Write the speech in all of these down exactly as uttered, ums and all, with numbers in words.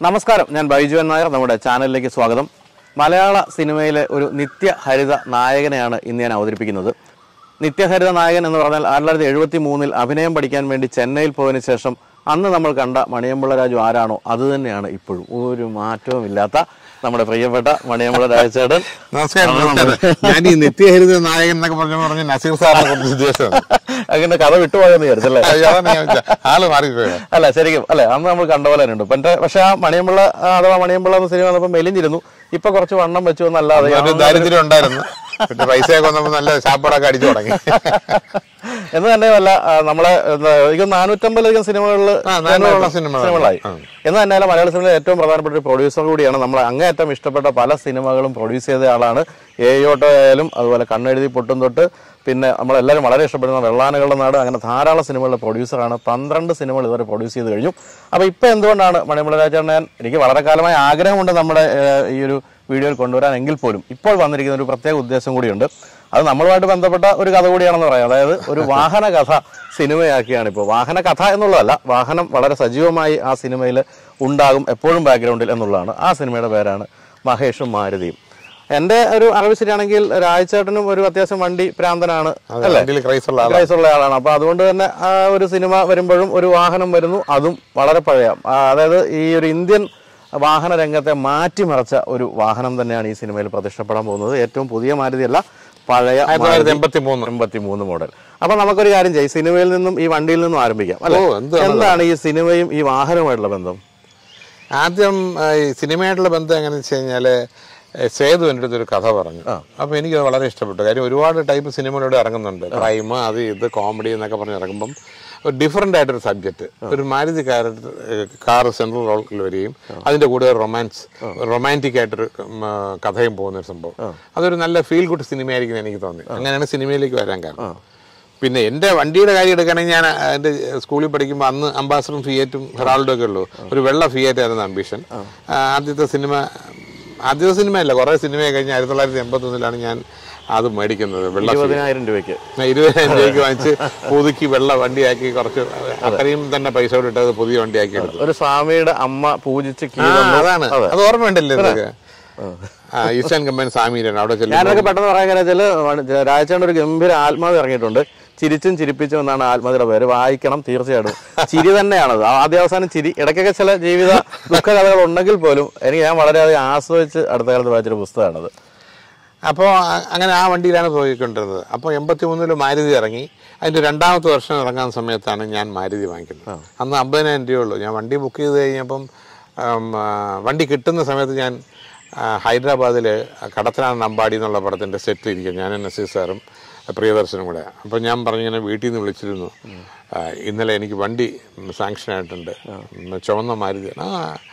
നമസ്കാരം, ഞാൻ ബൈജു നായർ. നമ്മുടെ ചാനലിലേക്ക് സ്വാഗതം. മലയാള സിനിമയിലെ ഒരു നിത്യഹരിത നായകനെയാണ് ഇന്ന് ഞാൻ അവതരിപ്പിക്കുന്നത്. നിത്യഹരിത നായകൻ എന്ന് പറഞ്ഞാൽ ആയിരത്തി തൊള്ളായിരത്തി എഴുപത്തി മൂന്നിൽ അഭിനയം പഠിക്കാൻ വേണ്ടി ചെന്നൈയിൽ പോയതിനു ശേഷം അന്ന് നമ്മൾ കണ്ട മണിയമ്പിള്ള രാജു ആരാണോ അത് തന്നെയാണ് ഇപ്പോഴും. ഒരു മാറ്റവും ഇല്ലാത്ത നമ്മുടെ പ്രിയപ്പെട്ട മണിയമ്പിള്ള രാജേട്ടൻ. നമസ്കാരം. ഞാൻ ഈ നിത്യഹരിത നായകൻ എന്നൊക്കെ പറഞ്ഞു പറഞ്ഞ നസീർ സാറിനെ കുറിച്ച് ഉദ്ദേശം അങ്ങനെ കഥ വിട്ടുപോയെന്ന് വിചാരിച്ചല്ലേ? ആള് മാറിപ്പോയോ? അല്ല, ശരിക്കും അല്ലെ, അന്ന് നമ്മൾ കണ്ട പോലെ തന്നെ ഉണ്ട്. പക്ഷെ ആ മണിയമ്പിള്ള അഥവാ മണിയമ്പിള്ള എന്ന സിനിമ വന്നപ്പോൾ മെലിഞ്ഞിരുന്നു. ഇപ്പൊ കുറച്ച് വണ്ണം വെച്ചു എന്നല്ലാതെ ദാരിദ്ര്യം ഉണ്ടായിരുന്നു. പൈസയൊക്കെ വന്നപ്പോ നല്ല ശാപ്പാടൊക്കെ അടിച്ചു തുടങ്ങി എന്ന് തന്നെയല്ല, നമ്മളെ എനിക്ക് നാനൂറ്റമ്പതിലധികം സിനിമകളിൽ സിനിമകളായി എന്ന് തന്നെയല്ല. മലയാള സിനിമയിലെ ഏറ്റവും പ്രധാനപ്പെട്ട ഒരു പ്രൊഡ്യൂസർ കൂടിയാണ്. നമ്മൾ അങ്ങേയറ്റം ഇഷ്ടപ്പെട്ട പല സിനിമകളും പ്രൊഡ്യൂസ് ചെയ്ത ആളാണ്. ഏയോട്ടോ ആയാലും അതുപോലെ കണ്ണെഴുതി പൊട്ടും തൊട്ട് പിന്നെ നമ്മളെല്ലാവരും വളരെ ഇഷ്ടപ്പെടുന്ന വെള്ളാനകളുടെ നാട്, അങ്ങനെ ധാരാളം സിനിമകളുടെ പ്രൊഡ്യൂസറാണ്. പന്ത്രണ്ട് സിനിമകൾ ഇതുവരെ പ്രൊഡ്യൂസ് ചെയ്ത് കഴിഞ്ഞു. അപ്പോൾ ഇപ്പോൾ എന്തുകൊണ്ടാണ് മണിയമ്പിള്ള രാജേട്ടൻ എനിക്ക് വളരെ കാലമായ ആഗ്രഹമുണ്ട് നമ്മുടെ ഈ ഒരു വീഡിയോയിൽ കൊണ്ടുവരാൻ, എങ്കിൽ പോലും ഇപ്പോൾ വന്നിരിക്കുന്ന ഒരു പ്രത്യേക ഉദ്ദേശം കൂടിയുണ്ട്. അത് നമ്മളുമായിട്ട് ബന്ധപ്പെട്ട ഒരു കഥ കൂടിയാണെന്ന് പറയാം. അതായത് ഒരു വാഹന കഥ സിനിമയാക്കിയാണ് ഇപ്പോൾ. വാഹന കഥ എന്നുള്ളതല്ല, വാഹനം വളരെ സജീവമായി ആ സിനിമയിൽ ഉണ്ടാകും എപ്പോഴും ബാക്ക്ഗ്രൗണ്ടിൽ എന്നുള്ളതാണ്. ആ സിനിമയുടെ പേരാണ് മഹേഷും മാരുതിയും. എന്റെ ഒരു അറിവ് ശരിയാണെങ്കിൽ രാജേട്ടനും ഒരു അത്യാവശ്യം വണ്ടി പ്രാന്തനാണ് അല്ലേ? ക്രൈസുള്ള ആളാണ്. അപ്പൊ അതുകൊണ്ട് തന്നെ ആ ഒരു സിനിമ വരുമ്പോഴും ഒരു വാഹനം വരുന്നു, അതും വളരെ പഴയ, അതായത് ഈ ഒരു ഇന്ത്യൻ വാഹന രംഗത്തെ മാറ്റിമറിച്ച ഒരു വാഹനം തന്നെയാണ് ഈ സിനിമയിൽ പ്രതിഷ്ഠപ്പെടാൻ പോകുന്നത്. ഏറ്റവും പുതിയ മാരുതിയല്ല, പഴയ എൺപത്തി മൂന്ന് മോഡൽ. അപ്പൊ നമുക്കൊരു കാര്യം ചെയ്യും, സിനിമയിൽ നിന്നും ഈ വണ്ടിയിൽ നിന്നും ആരംഭിക്കാം അല്ലെ? എന്താണ് ഈ സിനിമയും ഈ വാഹനവുമായിട്ടുള്ള ബന്ധം? ആദ്യം ഈ സിനിമയായിട്ടുള്ള ബന്ധം എങ്ങനെയാണെന്ന് വെച്ച് കഴിഞ്ഞാല് സേതു എൻ്റെ അടുത്തൊരു കഥ പറഞ്ഞു. അപ്പൊ എനിക്ക് വളരെ ഇഷ്ടപ്പെട്ടു. കാര്യം ഒരുപാട് ടൈപ്പ് സിനിമകളിലൂടെ ഇറങ്ങുന്നുണ്ട്, ക്രൈം, അത് ഇത്, കോമഡി എന്നൊക്കെ പറഞ്ഞ് ഇറങ്ങുമ്പം ഒരു ഡിഫറെന്റ് ആയിട്ടൊരു സബ്ജക്ട്. ഒരു മാരുതി കാർ കാർ സെൻട്രൽ റോളിൽ വരികയും അതിന്റെ കൂടെ റൊമാൻസ് റൊമാൻറ്റിക് ആയിട്ടൊരു കഥയും പോകുന്ന ഒരു സംഭവം. അതൊരു നല്ല ഫീൽ ഗുഡ് സിനിമയായിരിക്കും എനിക്ക് തോന്നി. അങ്ങനെയാണ് സിനിമയിലേക്ക് വരാൻ കാരണം. പിന്നെ എൻ്റെ വണ്ടിയുടെ കാര്യം എടുക്കുകയാണെങ്കിൽ ഞാൻ എൻ്റെ സ്കൂളിൽ പഠിക്കുമ്പോൾ അന്ന് അംബാസഡറും ഫിയറ്റും ഹെറാൾഡും ഒക്കെ ഉള്ളൂ. ഒരു വെള്ള ഫിയറ്റ് ആയിരുന്നു അംബിഷൻ. ആദ്യത്തെ സിനിമ ആദ്യത്തെ സിനിമയല്ല, കുറേ സിനിമയെ കഴിഞ്ഞ് ആയിരത്തി തൊള്ളായിരത്തി എൺപത്തി ഒന്നിലാണ് ഞാൻ അത് മേടിക്കുന്നത്. വെള്ള ഇരുപതിനായിരം രൂപയ്ക്ക് ഇരുപതിനായിരം രൂപയ്ക്ക് വാങ്ങിച്ച് പുതുക്കി വെള്ള വണ്ടിയാക്കി, കുറച്ച് അത്രയും തന്നെ പൈസ കൊടുത്തത് പുതിയ വണ്ടിയാക്കി എടുത്തു. ഒരു സ്വാമിയുടെ അമ്മ പൂജിച്ച്, അതാണ് അത് ഓർമ്മയുണ്ടല്ലേ ഇതൊക്കെ? ഈസ്റ്റേൺ കമ്പനി സ്വാമിയിലാണ് അവിടെ. ഞാനൊക്കെ പെട്ടെന്ന് പറയാൻ വെച്ചാൽ രാജേട്ടൻ ഒരു ഗംഭീര ആത്മാവ് ഇറങ്ങിയിട്ടുണ്ട്. ചിരിച്ചും ചിരിപ്പിച്ചും എന്നാണ് ആത്മകഥയുടെ പേര്. വായിക്കണം തീർച്ചയായിട്ടും. ചിരി തന്നെയാണത്, ആദ്യ അവസാനം ചിരി. ഇടയ്ക്കൊക്കെ ചില ജീവിത ദുഃഖകഥകൾ ഉണ്ടെങ്കിൽ പോലും എനിക്ക് ഞാൻ വളരെയധികം ആസ്വദിച്ച് അടുത്ത കാലത്ത് വായിച്ചൊരു പുസ്തകമാണത്. അപ്പോൾ അങ്ങനെ ആ വണ്ടിയിലാണ് പോയിക്കൊണ്ടിരുന്നത്. അപ്പോൾ എൺപത്തി മൂന്നില് മാരുതി ഇറങ്ങി. അതിൻ്റെ രണ്ടാമത്തെ വർഷം ഇറങ്ങാൻ സമയത്താണ് ഞാൻ മാരുതി വാങ്ങിക്കുന്നത്. അന്ന് അമ്പതിനായിരം രൂപയുള്ളൂ. ഞാൻ വണ്ടി ബുക്ക് ചെയ്ത് കഴിഞ്ഞപ്പം വണ്ടി കിട്ടുന്ന സമയത്ത് ഞാൻ ഹൈദരാബാദിൽ കടത്തനാട് അമ്പാടി എന്നുള്ള പടത്തിൻ്റെ സെറ്റിലിരിക്കും. ഞാൻ നസീർ സാറും പ്രിയദർശനും കൂടെ. അപ്പോൾ ഞാൻ പറഞ്ഞിങ്ങനെ വീട്ടിൽ നിന്ന് വിളിച്ചിരുന്നു, ഇന്നലെ എനിക്ക് വണ്ടി സാങ്ഷൻ ആയിട്ടുണ്ട്, ചുവന്ന മാരുതി. ആ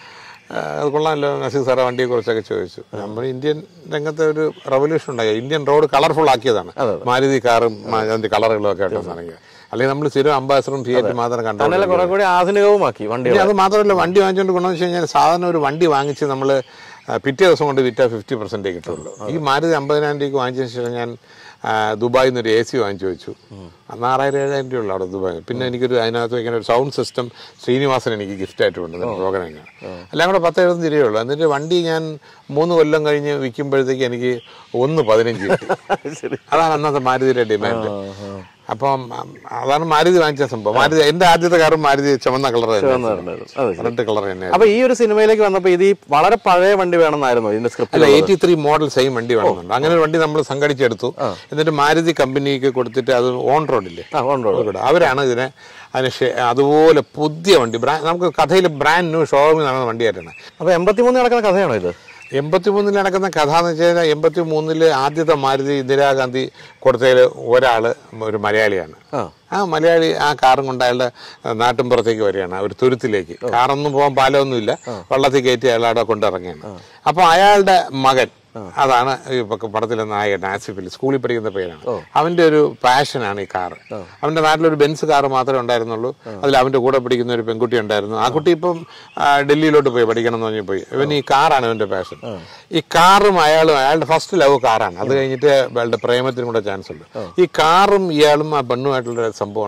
അത് കൊള്ളാമല്ലോ നസീർ സാറെ, വണ്ടിയെക്കുറിച്ചൊക്കെ ചോദിച്ചു. നമ്മൾ ഇന്ത്യൻ രംഗത്തെ ഒരു റവല്യൂഷൻ ഉണ്ടായി. ഇന്ത്യൻ റോഡ് കളർഫുൾ ആക്കിയതാണ് മാരുതി കാറും അതിൻ്റെ കളറുകളും ഒക്കെ ആയിട്ടാണെങ്കിൽ. അല്ലെങ്കിൽ നമ്മൾ സ്ഥിരം അംബാസഡറും ഫിയറ്റും മാത്രം കണ്ടു ആധുനികവുമാക്കി വണ്ടി. അത് മാത്രമല്ല, വണ്ടി വാങ്ങിച്ചുകൊണ്ട് ഗുണമെന്ന് വെച്ച് കഴിഞ്ഞാൽ സാധാരണ ഒരു വണ്ടി വാങ്ങിച്ച് നമ്മൾ പിറ്റേ ദിവസം കൊണ്ട് വിറ്റാൽ ഫിഫ്റ്റി പെർസെൻറ്റേ കിട്ടുള്ളൂ. ഈ മാരുതി അമ്പതിനായിരം രൂപയ്ക്ക് വാങ്ങിച്ചതിന് ശേഷം ഞാൻ ദുബായിൽ നിന്ന് ഒരു എ സി വാങ്ങിച്ചു വെച്ചു. അന്ന് ആറായിരം ഏഴായിരം രൂപയുള്ളൂ അവിടെ ദുബായിൽ. പിന്നെ എനിക്കൊരു അതിനകത്ത് വയ്ക്കാൻ ഒരു സൗണ്ട് സിസ്റ്റം ശ്രീനിവാസൻ എനിക്ക് ഗിഫ്റ്റ് ആയിട്ട് കൊണ്ടത് പ്രോഗ്രാമിന്. എല്ലാം കൂടെ പത്ത് എഴുപത് തിരിയുള്ളൂ. എന്നിട്ട് വണ്ടി ഞാൻ മൂന്ന് കൊല്ലം കഴിഞ്ഞ് വിൽക്കുമ്പോഴത്തേക്ക് എനിക്ക് ഒന്ന് പതിനഞ്ച് കിട്ടി. അതാണ് അന്നത്തെ മാരുതിയുടെ ഡിമാൻഡ്. അപ്പം അതാണ് മാരുതി വാങ്ങിച്ച സംഭവം. മാരുതി എന്റെ ആദ്യത്തെ കാറും മാരുതി ചുവന്ന കളർ, റെഡ് കളർ തന്നെ. അപ്പൊ ഈ ഒരു സിനിമയിലേക്ക് വന്നപ്പോ ഇത് വളരെ പഴയ വണ്ടി വേണമെന്നായിരുന്നു ഇതിന്റെ സ്ക്രിപ്റ്റ്? അല്ല, എയ്റ്റി ത്രീ മോഡൽ സെയിം വണ്ടി വേണമെന്നുണ്ട്. അങ്ങനെ ഒരു വണ്ടി നമ്മൾ സംഘടിച്ചെടുത്തു. എന്നിട്ട് മാരുതി കമ്പനിക്ക് കൊടുത്തിട്ട് അത് ഓൺ റോഡില്ലേ, ഓൺ റോഡ് അവരാണ് ഇതിനെ അതിന് അതുപോലെ പുതിയ വണ്ടി നമുക്ക് കഥയിൽ ബ്രാൻഡ് ന്യൂ ഷോറൂമിൽ നടന്ന വണ്ടിയായിട്ടാണ്. അപ്പൊ എൺപത്തി മൂന്ന് നടക്കുന്ന കഥയാണോ ഇത്? എൺപത്തി മൂന്നിൽ നടക്കുന്ന കഥ എന്ന് വെച്ച് കഴിഞ്ഞാൽ എൺപത്തി മൂന്നില് ആദ്യത്തെ മാരുതി ഇന്ദിരാഗാന്ധി കൊടുത്തതിൽ ഒരാള് ഒരു മലയാളിയാണ്. ആ മലയാളി ആ കാറും കൊണ്ട് അയാളുടെ നാട്ടിൻപുറത്തേക്ക് വരികയാണ്, ഒരു തുരുത്തിലേക്ക്. കാറൊന്നും പോകാൻ പാലമൊന്നുമില്ല, വെള്ളത്തിൽ കയറ്റി അയാൾ അവിടെ കൊണ്ടിറങ്ങിയാണ്. അപ്പോൾ അയാളുടെ മകൻ, അതാണ് പടത്തിലെ നായകൻ ആസിഫിൽ, സ്കൂളിൽ പഠിക്കുന്ന പേരാണ്. അവന്റെ ഒരു പാഷനാണ് ഈ കാറ്. അവന്റെ നാട്ടിലൊരു ബെൻസ് കാറ് മാത്രമേ ഉണ്ടായിരുന്നുള്ളൂ. അതിൽ അവന്റെ കൂടെ പഠിക്കുന്ന ഒരു പെൺകുട്ടി ഉണ്ടായിരുന്നു. ആ കുട്ടി ഇപ്പം ഡൽഹിയിലോട്ട് പോയി പഠിക്കണം എന്ന് പറഞ്ഞ് പോയി. ഇവൻ ഈ കാറാണ് അവന്റെ പാഷൻ. ഈ കാറും അയാളും, അയാളുടെ ഫസ്റ്റ് ലവ് കാറാണ്. അത് കഴിഞ്ഞിട്ട് അയാളുടെ പ്രേമത്തിനും കൂടെ ചാൻസ് ഉണ്ട്. ഈ കാറും ഇയാളും ആ പെണ്ണുമായിട്ടുള്ള സംഭവമാണ്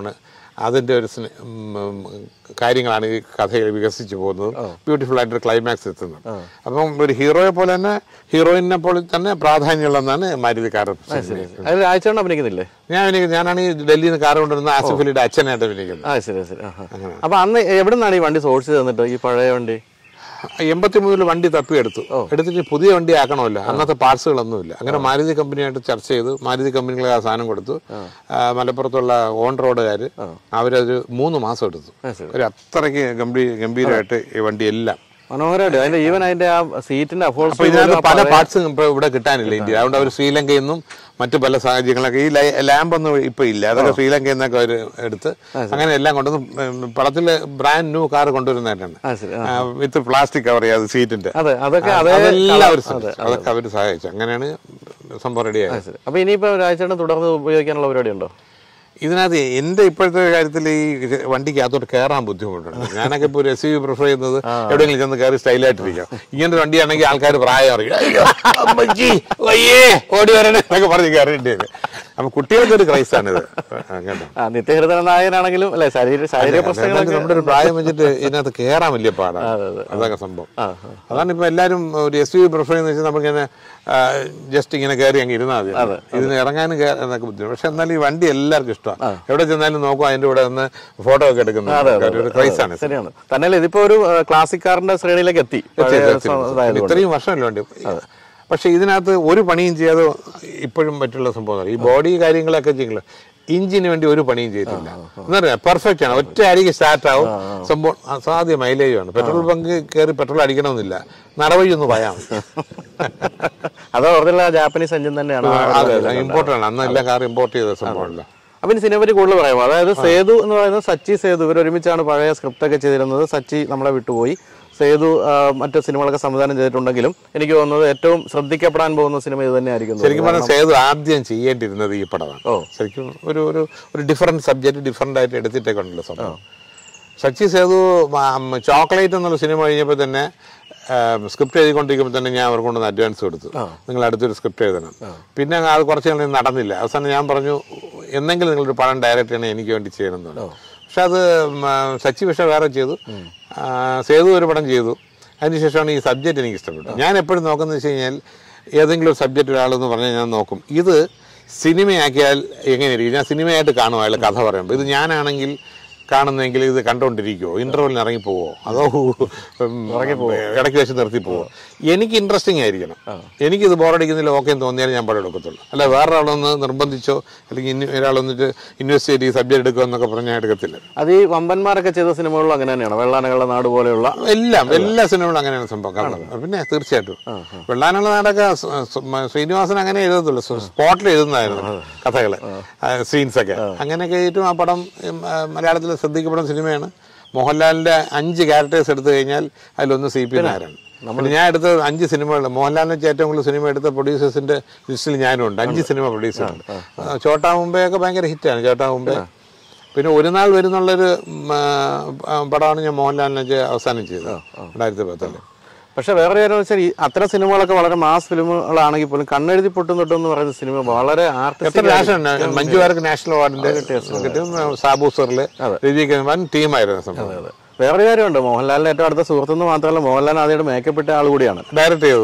അതിൻ്റെ ഒരു കാര്യങ്ങളാണ് ഈ കഥയിൽ വികസിച്ചു പോകുന്നത്. ബ്യൂട്ടിഫുൾ ആയിട്ടൊരു ക്ലൈമാക്സ് എത്തുന്നത്. അപ്പം ഒരു ഹീറോയെ പോലെ തന്നെ ഹീറോയിനെ പോലെ തന്നെ പ്രാധാന്യമുള്ളതെന്നാണ് മാരുതിക്കാരൻ. അഭിനയിക്കുന്നില്ലേ? ഞാൻ അഭിനയിക്കുന്നത് ഞാനാണ് ഈ ഡൽഹിയിൽ നിന്ന് കാർ കൊണ്ടുവരുന്ന ആസിഫ് അലിയുടെ അച്ഛനായിട്ട് അഭിനയിക്കുന്നത്. അപ്പൊ അന്ന് എവിടെ നിന്നാണ് ഈ വണ്ടി സോഴ്സ് തന്നിട്ട് ഈ പഴയ വണ്ടി? എൺപത്തി മൂന്നിൽ വണ്ടി തപ്പിയെടുത്തു. എടുത്തിട്ട് പുതിയ വണ്ടി ആക്കണമല്ലോ, അന്നത്തെ പാർട്സുകളൊന്നുമില്ല. അങ്ങനെ മാരുതി കമ്പനിയായിട്ട് ചർച്ച ചെയ്തു. മാരുതി കമ്പനികളെ ആ സാധനം കൊടുത്തു. മലപ്പുറത്തുള്ള ഓൺ റോഡുകാർ അവരൊരു മൂന്ന് മാസം എടുത്തു. ഒരു അത്രയ്ക്ക് ഗംഭീര ഗംഭീരമായിട്ട് ഈ വണ്ടി എല്ലാം മനോഹരമായിട്ട് അതിന്റെ ഈവൻ അതിന്റെ ആ സീറ്റിന്റെ പല പാർട്സും ഇപ്പൊ ഇവിടെ കിട്ടാനില്ല ഇന്ത്യ. അതുകൊണ്ട് അവർ ശ്രീലങ്കയിൽ നിന്നും മറ്റു പല സാഹചര്യങ്ങളൊക്കെ ഈ ലാമ്പൊന്നും ഇപ്പൊ ഇല്ല, അതൊക്കെ ശ്രീലങ്കയിൽ നിന്നൊക്കെ അവർ എടുത്ത് അങ്ങനെ എല്ലാം കൊണ്ടുവന്ന് പടത്തില് ബ്രാൻഡ് ന്യൂ കാർ കൊണ്ടുവരുന്നതായിട്ടാണ്. വിത്ത് പ്ലാസ്റ്റിക് കവർ ചെയ്യാതെ സീറ്റിന്റെ അതൊക്കെ അതൊക്കെ അവർ സഹായിച്ചു. അങ്ങനെയാണ് സംഭവം റെഡിയായത്. അപ്പൊ ഇനിയിപ്പോ ഒരാഴ്ച തുടർന്ന് ഉപയോഗിക്കാനുള്ള പരിപാടി ഉണ്ടോ? ഇതിനകത്ത് എൻ്റെ ഇപ്പോഴത്തെ കാര്യത്തിൽ ഈ വണ്ടിക്കകത്തോട്ട് കയറാൻ ബുദ്ധിമുട്ടുണ്ട്. ഞാനൊക്കെ ഇപ്പോൾ ഒരു എസ് യു പ്രിഫർ ചെയ്യുന്നത് എവിടെയെങ്കിലും ചെന്ന് കയറി സ്റ്റൈലായിട്ടിരിക്കാം. ഇങ്ങനത്തെ വണ്ടിയാണെങ്കിൽ ആൾക്കാർ പ്രായം അറിയാം, ഓടി വരണേ എന്നൊക്കെ പറഞ്ഞ് കയറിയിട്ട്. അപ്പൊ കുട്ടികൾക്ക് ഒരു ക്രൈസാണിത്. നിത്യഹരിത നായകനാണെങ്കിലും അല്ലെ ശാരീരിക പ്രശ്നങ്ങൾ നമ്മുടെ ഒരു പ്രായം വെച്ചിട്ട് ഇതിനകത്ത് കയറാൻ വലിയ പാടാണ്. അതൊക്കെ സംഭവം. അതാണ് ഇപ്പൊ എല്ലാവരും ഒരു എസ് യു പ്രിഫർ ചെയ്യുന്ന വെച്ചാൽ നമുക്കിങ്ങനെ ജസ്റ്റ് ഇങ്ങനെ കയറി അങ്ങ് ഇരുന്നാൽ മതി. ഇതിന് ഇറങ്ങാനും കയറാനൊക്കെ ബുദ്ധിമുട്ട്. പക്ഷെ എന്നാലും ഈ വണ്ടി എല്ലാവർക്കും ഇഷ്ടമാണ്. എവിടെ ചെന്നാലും നോക്കും അതിന്റെ കൂടെ ഒന്ന് ഫോട്ടോ ഒക്കെ എടുക്കുന്നത് ക്രൈസാണ്. ശരിയാണ്. തന്നെ ഇതിപ്പോ ഒരു ക്ലാസിക് കാറിന്റെ ശ്രേണിയിലേക്ക് എത്തി. ഇത്രയും വർഷമല്ല വണ്ടി. പക്ഷെ ഇതിനകത്ത് ഒരു പണിയും ചെയ്യാതെ ഇപ്പോഴും മറ്റുള്ള സംഭവം ഈ ബോഡി കാര്യങ്ങളൊക്കെ ചെയ്യില്ല. ഇഞ്ചിന് വേണ്ടി ഒരു പണിയും ചെയ്തിട്ടില്ല. എന്താ പറയാ, പെർഫെക്റ്റ് ആണ്. ഒറ്റ അടിക്ക് സ്റ്റാർട്ട് ആവും. സംഭവം അസാധ്യ മൈലേജാണ്. പെട്രോൾ പങ്ക് കയറി പെട്രോൾ അടിക്കണമെന്നില്ല, നടവഴി ഒന്ന് പോയാൽ മതി. അത് ഒറിജിനൽ ജാപ്പനീസ് എഞ്ചിൻ തന്നെയാണ്. അതെ, ഇമ്പോർട്ടൻ്റ് ആണ്. അന്ന് എല്ലാ കാറും ഇമ്പോർട്ട് ചെയ്ത സംഭവമല്ല. അപ്പൊ ഇനി സിനിമയെ പറ്റി കൂടുതൽ പറയാമോ? അതായത് സേതു എന്ന് പറയുന്നത് സച്ചി സേതു ഇവർ ഒരുമിച്ചാണ് പഴയ സ്ക്രിപ്റ്റ് ഒക്കെ ചെയ്തിരുന്നത്. സച്ചി നമ്മളെ വിട്ടുപോയി. സേതു മറ്റു സിനിമകളൊക്കെ സംവിധാനം ചെയ്തിട്ടുണ്ടെങ്കിലും എനിക്ക് തോന്നുന്നത് ഏറ്റവും ശ്രദ്ധിക്കപ്പെടാൻ പോകുന്ന സിനിമ ഇത് തന്നെയായിരിക്കും. ശരിക്കും പറഞ്ഞാൽ സേതു ആദ്യം ചെയ്യേണ്ടിരുന്നത് ഈ പടമാണ്. ഓ ശരിക്കും ഒരു ഒരു ഒരു ഡിഫറെന്റ് സബ്ജക്ട് ഡിഫറെന്റ് ആയിട്ട് എടുത്തിട്ടൊക്കെ ഉണ്ടല്ലോ സംഭവം. സച്ചി സേതു ചോക്ലേറ്റ് എന്നുള്ള സിനിമ കഴിഞ്ഞപ്പോൾ തന്നെ സ്ക്രിപ്റ്റ് എഴുതിക്കൊണ്ടിരിക്കുമ്പോൾ തന്നെ ഞാൻ അവർക്ക് കൊണ്ടുവന്ന് അഡ്വാൻസ് കൊടുത്തു, നിങ്ങൾ അടുത്തൊരു സ്ക്രിപ്റ്റ് എഴുതണം. പിന്നെ അത് കുറച്ച് നാൾ നടന്നില്ല. അവസാനം ഞാൻ പറഞ്ഞു, എന്നെങ്കിലും നിങ്ങളൊരു പടം ഡയറക്റ്റ് ചെയ്യണം, എനിക്ക് വേണ്ടി ചെയ്യണമെന്നുണ്ട്. പക്ഷെ അത് സച്ചി പക്ഷേ വേറെ ചെയ്തു, സേതു ഒരു പടം ചെയ്തു. അതിനുശേഷമാണ് ഈ സബ്ജക്റ്റ് എനിക്ക് ഇഷ്ടപ്പെട്ടു. ഞാൻ എപ്പോഴും നോക്കുന്നത് വെച്ച് കഴിഞ്ഞാൽ ഏതെങ്കിലും ഒരു സബ്ജക്റ്റ് ഒരാളെന്ന് പറഞ്ഞാൽ ഞാൻ നോക്കും ഇത് സിനിമയാക്കിയാൽ എങ്ങനെയായിരിക്കും, ഞാൻ സിനിമയായിട്ട് കാണുമോ അയാൾ കഥ പറയുമ്പോൾ. ഇത് ഞാനാണെങ്കിൽ കാണുന്നെങ്കിൽ ഇത് കണ്ടുകൊണ്ടിരിക്കുമോ, ഇന്റർവെല്ലിന് ഇറങ്ങിപ്പോവോ, അതോ ഇടയ്ക്ക് വെച്ച് നിർത്തി പോവോ? എനിക്ക് ഇൻട്രസ്റ്റിംഗ് ആയിരിക്കണം. എനിക്കിത് ബോറടിക്കുന്നില്ല ഓക്കെ എന്ന് തോന്നിയാൽ ഞാൻ പടം എടുക്കത്തുള്ളൂ. അല്ല വേറെ ഒരാളൊന്ന് നിർബന്ധിച്ചോ അല്ലെങ്കിൽ ഇനി ഒരാളൊന്നിട്ട് ഇൻവെസ്റ്റ് ചെയ്ത് ഈ സബ്ജക്ട് എടുക്കുക എന്നൊക്കെ പറഞ്ഞാൽ എടുക്കത്തില്ല. അത് ഈ വമ്പന്മാരൊക്കെ ചെയ്ത സിനിമകളിലും അങ്ങനെ തന്നെയാണ്. വെള്ളാനകളുടെ നാട് പോലെയുള്ള എല്ലാം എല്ലാ സിനിമകളും അങ്ങനെയാണ് സംഭവം. കാരണം പിന്നെ തീർച്ചയായിട്ടും വെള്ളാനകളുടെ നാടൊക്കെ ശ്രീനിവാസൻ അങ്ങനെ എഴുതത്തുള്ളൂ, സ്പോട്ടിൽ എഴുതുന്നതായിരുന്നു കഥകള്, സീൻസൊക്കെ. അങ്ങനെയൊക്കെ ഏറ്റവും ആ പടം മലയാളത്തിൽ ശ്രദ്ധിക്കപ്പെടുന്ന സിനിമയാണ്. മോഹൻലാലിന്റെ അഞ്ച് ക്യാരക്ടേഴ്സ് എടുത്തു കഴിഞ്ഞാൽ അതിലൊന്ന് സി പി നായരാണ്. നമ്മൾ ഞാൻ എടുത്ത അഞ്ച് സിനിമകൾ മോഹൻലാലിനെ വെച്ച് ഏറ്റവും കൂടുതൽ സിനിമ എടുത്ത പ്രൊഡ്യൂസേഴ്സിന്റെ ലിസ്റ്റിൽ ഞാനും ഉണ്ട്. അഞ്ച് സിനിമ പ്രൊഡ്യൂസറുണ്ട്. ചോട്ടാ മുംബൈ ഒക്കെ ഭയങ്കര ഹിറ്റാണ്. ചോട്ടാ മുംബൈ പിന്നെ ഒരു നാൾ വരുന്നുള്ളൊരു പടമാണ് ഞാൻ മോഹൻലാലിനെ വെച്ച് അവസാനം ചെയ്തത് രണ്ടായിരത്തി പത്തില്. പക്ഷെ വേറെ കാര്യം വെച്ചാൽ ഈ അത്തരം സിനിമകളൊക്കെ വളരെ മാസ് ഫിലിമുകളാണെങ്കിൽ പോലും കണ്ണെഴുതി പൊട്ടും തൊട്ടും എന്ന് പറയുന്ന സിനിമ വളരെ ആർട്ടിസ്റ്റിക്. മഞ്ജുവാർക്ക് നാഷണൽ അവാർഡിന്റെ കിട്ടിയും സാബൂസറില് വൻ ടീമായിരുന്നു സംഭവം. വേറൊരു കാര്യമുണ്ട്, മോഹൻലാലിന്റെ ഏറ്റവും അടുത്ത സുഹൃത്തുനിന്ന് മാത്രമല്ല മോഹൻലാൽ ആദ്യമായിട്ട് മേക്കപ്പ് ഇട്ട ആൾ കൂടിയാണ്. ഡയറക്റ്റ് ചെയ്തു.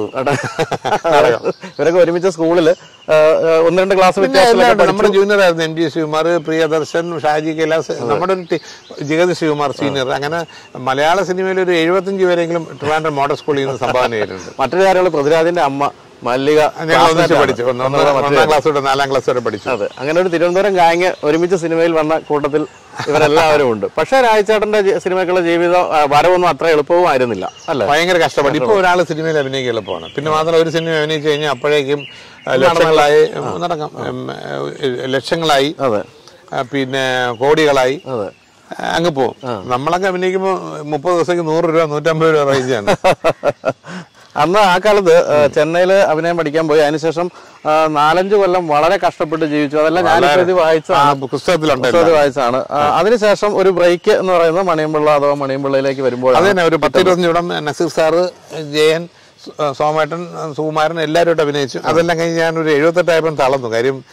ഇവരൊക്കെ ഒരുമിച്ച സ്കൂളില് ഒന്ന് രണ്ട് ക്ലാസ് നമ്മുടെ ജൂനിയർ ആയിരുന്നു. എം ജി ശ്രീകുമാർ, പ്രിയദർശൻ, ഷാജി കൈലാസ്, നമ്മുടെ ഒരു ജഗതി ശ്രീകുമാർ സീനിയർ. അങ്ങനെ മലയാള സിനിമയിൽ ഒരു എഴുപത്തഞ്ച് പേരെങ്കിലും ട്രിവാൻഡ്രം മോഡൽ സ്കൂളിൽ നിന്ന് സംഭാവന ചെയ്തിട്ടുണ്ട്. മറ്റൊരു കാര്യമുള്ള പൃഥ്വിരാജിന്റെ അമ്മ മല്ലിക പഠിച്ചു, ഒന്നാം ക്ലാസ് തൊട്ട് നാലാം ക്ലാസ് വരെ പഠിച്ചു. അതെ, അങ്ങനെ ഒരു തിരുവനന്തപുരം ഗാങ് ഒരുമിച്ച് സിനിമയിൽ വന്ന കൂട്ടത്തിൽ ഇവരെല്ലാവരും ഉണ്ട്. പക്ഷെ രാജചേട്ടന്റെ സിനിമയ്ക്കുള്ള ജീവിത വരവൊന്നും അത്ര എളുപ്പവും ആയിരുന്നില്ല, അല്ല, ഭയങ്കര കഷ്ടപ്പെട്ടു. ഇപ്പൊ ഒരാൾ സിനിമയിൽ അഭിനയിക്കാൻ എളുപ്പമാണ്. പിന്നെ മാത്രമല്ല ഒരു സിനിമ അഭിനയിച്ചു കഴിഞ്ഞാൽ അപ്പോഴേക്കും ലക്ഷങ്ങളായി നടക്കാം, ലക്ഷങ്ങളായി, പിന്നെ കോടികളായി അങ്ങ് പോവും. നമ്മളൊക്കെ അഭിനയിക്കുമ്പോൾ മുപ്പത് ദിവസത്തേക്ക് നൂറ് രൂപ നൂറ്റമ്പത് രൂപ റേഞ്ചാണ്. അന്ന് ആ കാലത്ത് ചെന്നൈയിൽ അഭിനയം പഠിക്കാൻ പോയി. അതിനുശേഷം നാലഞ്ചു കൊല്ലം വളരെ കഷ്ടപ്പെട്ട് ജീവിച്ചു. അതെല്ലാം ഞാനിത് വായിച്ചാണ്, പുസ്തകത്തിൽ വായിച്ചാണ്. അതിനുശേഷം ഒരു ബ്രേക്ക് എന്ന് പറയുന്നത് മണിയമ്പിള്ള അഥവാ മണിയമ്പിള്ളയിലേക്ക് വരുമ്പോൾ അതന്നെ ഒരു പത്ത് ഇരുപത്തഞ്ച് ഇടം നസീർ സാറ്, ജയൻ, സോമേട്ടൻ, സുകുമാരൻ എല്ലാവരുമായിട്ട് അഭിനയിച്ചു. അതെല്ലാം കഴിഞ്ഞ് ഞാൻ ഒരു എഴുപത്തെട്ടായപ്പം തളർന്നു. കാര്യം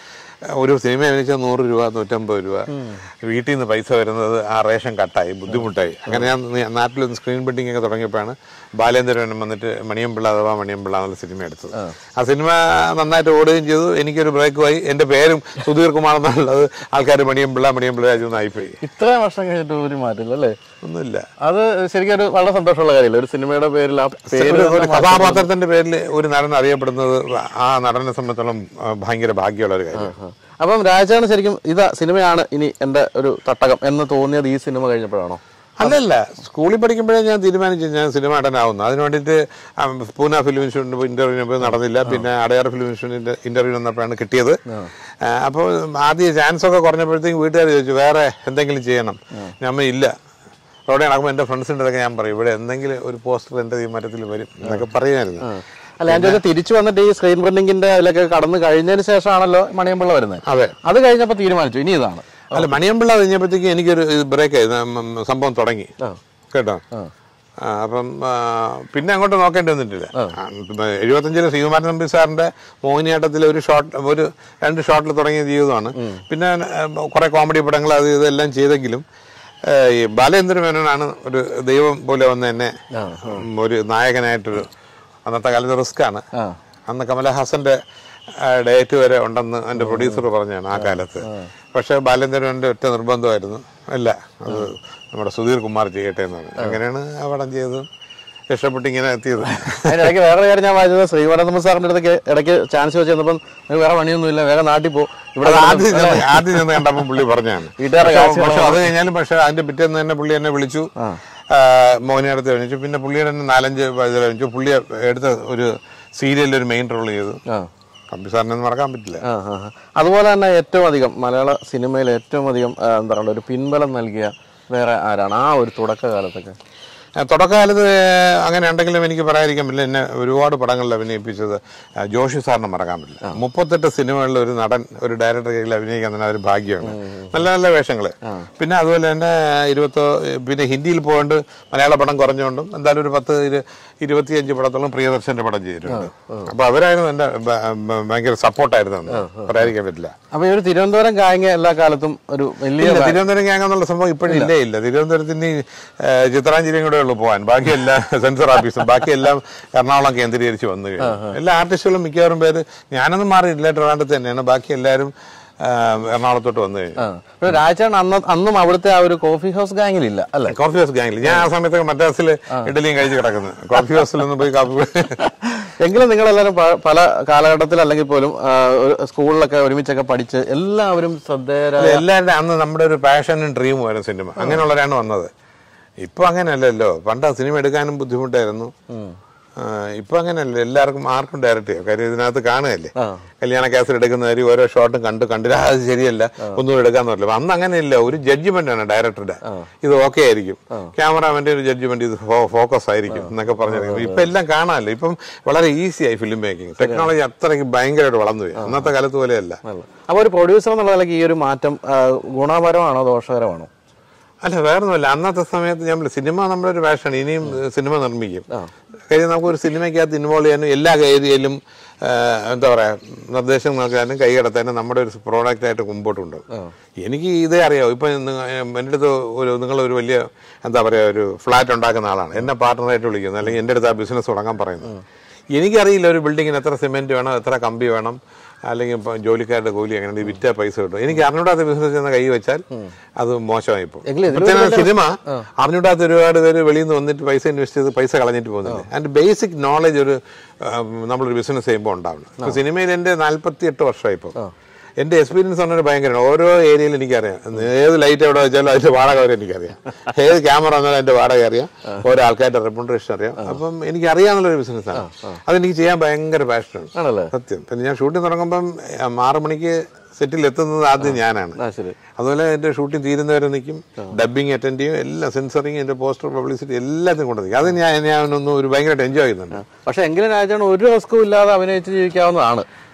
ഒരു സിനിമ അഭിനയിച്ചാൽ നൂറ് രൂപ നൂറ്റമ്പത് രൂപ വീട്ടിൽ നിന്ന് പൈസ വരുന്നത് ആ റേഷൻ കട്ടായി ബുദ്ധിമുട്ടായി. അങ്ങനെ ഞാൻ നാട്ടിൽ സ്ക്രീൻ ബിൽഡിംഗ് ഒക്കെ തുടങ്ങിയപ്പോഴാണ് ബാലേന്ദ്രൻ വന്നിട്ട് മണിയമ്പിള്ള അഥവാ മണിയമ്പിള്ള എന്നുള്ള സിനിമ എടുത്തത്. ആ സിനിമ നന്നായിട്ട് ഓടുകയും ചെയ്തു. എനിക്കൊരു ബ്രേക്കുമായി. എൻ്റെ പേരും സുധീർ കുമാർ എന്നുള്ളത് ആൾക്കാർ മണിയമ്പിള്ള മണിയമ്പിള്ള രാജു എന്നായിപ്പോയി. ഇത്രയും വർഷം കഴിഞ്ഞിട്ട് ഒരു മാറ്റില്ല അല്ലേ? ഒന്നുമില്ല. അത് ശരിക്കും ഒരു വളരെ സന്തോഷമുള്ള കാര്യമല്ല. ഒരു സിനിമയുടെ പേരിൽ ആ പേര് ഒരു കഥാപാത്രത്തിന്റെ പേരിൽ ഒരു നടൻ അറിയപ്പെടുന്നത് ആ നടനെ സംബന്ധിച്ചോളം ഭയങ്കര ഭാഗ്യമുള്ള ഒരു കാര്യം. അപ്പം രാജാണ് ശരിക്കും ഇതാ സിനിമയാണ് ഇനി എന്റെ ഒരു തട്ടകം എന്ന് തോന്നിയത് ഈ സിനിമ കഴിഞ്ഞപ്പോഴാണോ? അല്ലല്ല, സ്കൂളിൽ പഠിക്കുമ്പോഴേ ഞാൻ തീരുമാനിച്ചു ഞാൻ സിനിമ നടനാവുന്നു. അതിന് വേണ്ടിയിട്ട് പൂന ഫിലിം ഇൻസ്റ്റിറ്റ്യൂട്ടിന് ഇന്റർവ്യൂവിന് നടന്നില്ല. പിന്നെ അടയാർ ഫിലിം ഇൻസ്റ്റിറ്റ്യൂട്ടിന്റെ ഇന്റർവ്യൂ വന്നപ്പോഴാണ് കിട്ടിയത്. അപ്പോൾ ആദ്യം ചാൻസ് ഒക്കെ കുറഞ്ഞപ്പോഴത്തേക്കും വീട്ടുകാർ ചോദിച്ചു വേറെ എന്തെങ്കിലും ചെയ്യണം. നമ്മ ഇല്ല. അവിടെ നടക്കുമ്പോൾ എൻ്റെ ഫ്രണ്ട്സിൻ്റെ അടുത്തൊക്കെ ഞാൻ പറയും ഇവിടെ എന്തെങ്കിലും ഒരു പോസ്റ്റർ എൻ്റെ ഈ മരത്തിൽ വരും എന്നൊക്കെ പറയുമായിരുന്നു. അല്ല, എൻ്റെ തിരിച്ചു വന്നിട്ട് ഈ സ്ക്രീൻ പ്രിന്റിങ്ങിന്റെ അതിലൊക്കെ കടന്നു കഴിഞ്ഞതിന് ശേഷമാണല്ലോ മണിയമ്പിള്ള വരുന്നത്. അതെ, അത് കഴിഞ്ഞപ്പോൾ തീരുമാനിച്ചു ഇനി ഇതാണ്. അല്ല, മണിയമ്പിള്ള കഴിഞ്ഞപ്പോഴത്തേക്ക് എനിക്കൊരു ബ്രേക്ക് ആയി, സംഭവം തുടങ്ങി കേട്ടോ. അപ്പം പിന്നെ അങ്ങോട്ട് നോക്കേണ്ടി വന്നിട്ടില്ല. എഴുപത്തഞ്ചിലെ ശ്രീകുമാരൻ നമ്പി സാറിന്റെ മോഹിനിയാട്ടത്തിലെ ഒരു ഷോട്ട് ഒരു രണ്ട് ഷോട്ടിൽ തുടങ്ങിയ ജീവിതമാണ്. പിന്നെ കുറെ കോമഡി പടങ്ങൾ അത് ഇതെല്ലാം ചെയ്തെങ്കിലും ഈ ബാലേന്ദ്ര മേനോനാണ് ഒരു ദൈവം പോലെ വന്ന് എന്നെ ഒരു നായകനായിട്ടൊരു, അന്നത്തെ കാലത്ത് റിസ്ക് ആണ്. അന്ന് കമലഹാസന്റെ ഡേറ്റ് വരെ ഉണ്ടെന്ന് എൻ്റെ പ്രൊഡ്യൂസർ പറഞ്ഞാണ് ആ കാലത്ത്. പക്ഷെ ബാലേന്ദ്രന്റെ ഒറ്റ നിർബന്ധമായിരുന്നു, അല്ല അത് നമ്മുടെ സുധീർ കുമാർ ചെയ്യട്ടെ എന്ന് പറഞ്ഞു. അങ്ങനെയാണ് ആ പടം ചെയ്തത്. ഇഷ്ടപ്പെട്ട് ഇങ്ങനെ എത്തിയത്. അതിനിടയ്ക്ക് വേറെ കാര്യം ഞാൻ വായിച്ചത് ശ്രീമാനന്ദ സാറിന്റെ അടുത്തേക്ക് ഇടയ്ക്ക് ചാൻസ് വെച്ച് ചെന്നപ്പം വേറെ പണിയൊന്നുമില്ല, വേഗം നാട്ടിൽ പോ. ഇവിടെ ആദ്യം ആദ്യം ചെന്ന് കണ്ടപ്പോൾ പുള്ളി പറഞ്ഞാണ്. പക്ഷെ അത് കഴിഞ്ഞാലും പക്ഷെ അതിന്റെ പിറ്റേന്ന് തന്നെ പുള്ളി എന്നെ വിളിച്ചു, മോഹിനിയാട്ടത്തിൽ അഭിനയിച്ചു. പിന്നെ പുള്ളിയുടെ തന്നെ നാലഞ്ച് അഭിനയിച്ചു. പുള്ളി എടുത്ത ഒരു സീരിയലിൽ ഒരു മെയിൻ റോൾ ചെയ്തു. കമ്പി സാറിനൊന്നും മറക്കാൻ പറ്റില്ല. അതുപോലെ തന്നെ ഏറ്റവും അധികം മലയാള സിനിമയിൽ ഏറ്റവും അധികം എന്താ പറയുക ഒരു പിൻബലം നൽകിയ വേറെ ആരാണ് ആ ഒരു തുടക്കകാലത്തൊക്കെ? തുടക്കകാലത്ത് അങ്ങനെ ഉണ്ടെങ്കിലും എനിക്ക് പറയാതിരിക്കാൻ പറ്റില്ല. എന്നെ ഒരുപാട് പടങ്ങളിൽ അഭിനയിപ്പിച്ചത് ജോഷി സാറിനെ മറക്കാൻ പറ്റില്ല. മുപ്പത്തെട്ട് സിനിമകളിൽ ഒരു നടൻ ഒരു ഡയറക്ടർ കയ്യിൽ അഭിനയിക്കാൻ തന്നെ ഒരു ഭാഗ്യമാണ്. നല്ല നല്ല വേഷങ്ങൾ. പിന്നെ അതുപോലെ തന്നെ ഇരുപത്തോ പിന്നെ ഹിന്ദിയിൽ പോയിട്ട് മലയാള പടം കുറഞ്ഞുകൊണ്ടും എന്തായാലും ഒരു പത്ത് ഇരുപത്തിയഞ്ച് പടത്തോളം പ്രിയദർശന്റെ പടം ചെയ്തിട്ടുണ്ട്. അപ്പൊ അവരായിരുന്നു എന്റെ ഭയങ്കര സപ്പോർട്ടായിരുന്നു, പറയാതിരിക്കാൻ പറ്റില്ല. അപ്പൊ ഒരു തിരുവനന്തപുരം ഗാങ് എല്ലാ കാലത്തും ഒരു വലിയ തിരുവനന്തപുരം ഗാങ് എന്നുള്ള സംഭവം ഇപ്പോഴും ഇല്ലേ ഇല്ല. തിരുവനന്തപുരത്തിന് ചിത്രാഞ്ജലിയും കൂടെ ഉള്ളു പോകാൻ. ബാക്കിയെല്ലാം സെൻസർ ഓഫീസും ബാക്കിയെല്ലാം എറണാകുളം കേന്ദ്രീകരിച്ച് വന്നു കഴിഞ്ഞു. എല്ലാ ആർട്ടിസ്റ്റുകളും മിക്കവാറും പേര്, ഞാനൊന്നും മാറിയില്ല, ട്രിവാൻഡ്രത്ത് തന്നെയാണ്. ബാക്കി എല്ലാവരും എറണാകുളത്തോട്ട് വന്നു കഴിഞ്ഞു. രാജാണ് അന്ന് അന്നും അവിടുത്തെ ആ ഒരു കോഫി ഹൗസ് ഗാങ്ങിലില്ല അല്ലെ? കോഫി ഹൗസ് ഗാങ്ങിൽ ഞാൻ ആ സമയത്തൊക്കെ മദ്രാസിൽ ഇഡലിയും കഴിച്ച് കിടക്കുന്നത്. കോഫി ഹൗസിലൊന്നും പോയി കാപ്പി. എങ്കിലും നിങ്ങളെല്ലാവരും പല കാലഘട്ടത്തിൽ അല്ലെങ്കിൽ പോലും സ്കൂളിലൊക്കെ ഒരുമിച്ചൊക്കെ പഠിച്ച് എല്ലാവരും ശ്രദ്ധേയരായ എല്ലാവരുടെ അന്ന് നമ്മുടെ ഒരു പാഷനും ഡ്രീമും ആയിരുന്നു സിനിമ. അങ്ങനെയുള്ളവരാണ് വന്നത്. ഇപ്പൊ അങ്ങനെയല്ലല്ലോ. പണ്ട് സിനിമ എടുക്കാനും ബുദ്ധിമുട്ടായിരുന്നു. ഇപ്പൊ അങ്ങനെയല്ല, എല്ലാവർക്കും ആർക്കും ഡയറക്റ്റ് ചെയ്യാം. കാര്യം ഇതിനകത്ത് കാണുകയല്ലേ, കല്യാണ കേസിൽ എടുക്കുന്ന കാര്യം ഓരോ ഷോട്ടും കണ്ട് കണ്ടില്ല അത് ശരിയല്ല ഒന്നും എടുക്കാന്ന് പറഞ്ഞില്ല. അന്ന് അങ്ങനെയില്ല, ഒരു ജഡ്ജ്മെന്റ് ആണ് ഡയറക്ടറുടെ. ഇത് ഓക്കെ ആയിരിക്കും, ക്യാമറാമാന്റെ ഒരു ജഡ്ജ്മെന്റ്, ഇത് ഫോക്കസ് ആയിരിക്കും എന്നൊക്കെ പറഞ്ഞിരിക്കും. ഇപ്പൊ എല്ലാം കാണാമല്ലോ. ഇപ്പം വളരെ ഈസി ആയി ഫിലിം മേക്കിംഗ്. ടെക്നോളജി അത്രയ്ക്ക് ഭയങ്കരമായിട്ട് വളർന്നു പോയി. അന്നത്തെ കാലത്ത് പോലെയല്ല. അപ്പൊ ഒരു പ്രൊഡ്യൂസർ എന്നുള്ള നിലയ്ക്ക് ഈ ഒരു മാറ്റം ഗുണപരമാണോ ദോഷകരമാണോ? അല്ല, വേറൊന്നുമല്ല. അന്നത്തെ സമയത്ത് ഞാൻ സിനിമ നമ്മുടെ ഒരു പാഷനാണ്. ഇനിയും സിനിമ നിർമ്മിക്കും. കാര്യം നമുക്കൊരു സിനിമയ്ക്കകത്ത് ഇൻവോൾവ് ചെയ്യാനും എല്ലാ ഏരിയയിലും എന്താ പറയാ നിർദ്ദേശം നൽകാനും കൈകടത്താനും നമ്മുടെ ഒരു പ്രോഡക്റ്റായിട്ട് മുമ്പോട്ടുണ്ട്. എനിക്ക് ഇതേ അറിയാം. ഇപ്പൊ എൻ്റെ അടുത്ത് ഒരു നിങ്ങളൊരു വലിയ എന്താ പറയാ ഒരു ഫ്ലാറ്റ് ഉണ്ടാക്കുന്ന ആളാണ്, എന്നെ പാർട്ട്ണറായിട്ട് വിളിക്കുന്നത്, അല്ലെങ്കിൽ എൻ്റെ അടുത്ത് ആ ബിസിനസ് തുടങ്ങാൻ പറയുന്നത്. എനിക്കറിയില്ല ഒരു ബിൽഡിങ്ങിന് എത്ര സിമെന്റ് വേണം, എത്ര കമ്പി വേണം, അല്ലെങ്കിൽ ഇപ്പം ജോലിക്കാരുടെ കൂലി എങ്ങനെ വിറ്റ പൈസ കിട്ടും. എനിക്ക് അറിഞ്ഞൂടാത്ത ബിസിനസ് എന്ന കൈ വെച്ചാൽ അത് മോശമായി. ഇപ്പൊ സിനിമ അറിഞ്ഞൂടാത്ത ഒരുപാട് പേര് വെളിയിൽ നിന്ന് വന്നിട്ട് പൈസ ഇൻവെസ്റ്റ് ചെയ്ത് പൈസ കളഞ്ഞിട്ട് പോകുന്നില്ല. അതിന്റെ ബേസിക് നോളജ് ഒരു നമ്മളൊരു ബിസിനസ് ചെയ്യുമ്പോൾ ഉണ്ടാവണം. ഇപ്പൊ സിനിമയിൽ എന്റെ നാല്പത്തി എട്ട് വർഷമായി. ഇപ്പൊ എന്റെ എക്സ്പീരിയൻസ് പറഞ്ഞൊരു ഭയങ്കര ഓരോ ഏരിയയിൽ എനിക്കറിയാം. ഏത് ലൈറ്റ് എവിടെ വെച്ചാലും അതിന്റെ വാടക വരെ എനിക്കറിയാം. ഏത് ക്യാമറ വന്നാലും അതിന്റെ വാടക അറിയാം. ഓരോ ആൾക്കാരുടെ റെപ്യൂട്ടേഷൻ അറിയാം. അപ്പം എനിക്ക് അറിയാവുന്നൊരു ബിസിനസ്സാണ്. അതെനിക്ക് ചെയ്യാൻ ഭയങ്കര പാഷനാണ് സത്യം. പിന്നെ ഞാൻ ഷൂട്ടിംഗ് തുടങ്ങുമ്പം ആറു മണിക്ക് സെറ്റിൽ എത്തുന്നത് ആദ്യം ഞാനാണ്. അതുപോലെ എന്റെ ഷൂട്ടിംഗ് തീരുന്നവരെ നിൽക്കും, ഡബിങ് അറ്റൻഡ് ചെയ്യും, എല്ലാം സെൻസറിങ്, എന്റെ പോസ്റ്റർ പബ്ലിസിറ്റി എല്ലാത്തിനും കൊണ്ട് നിൽക്കും. അത് ഞാൻ ഞാനൊന്നും ഒരു ഭയങ്കരമായിട്ട് എൻജോയ് ചെയ്യുന്നുണ്ട്. പക്ഷെ എങ്കിലും രാജാണ് ഒരു റിസ്കും ഇല്ലാതെ അഭിനയിച്ച് ജീവിക്കാവുന്നതാണ്.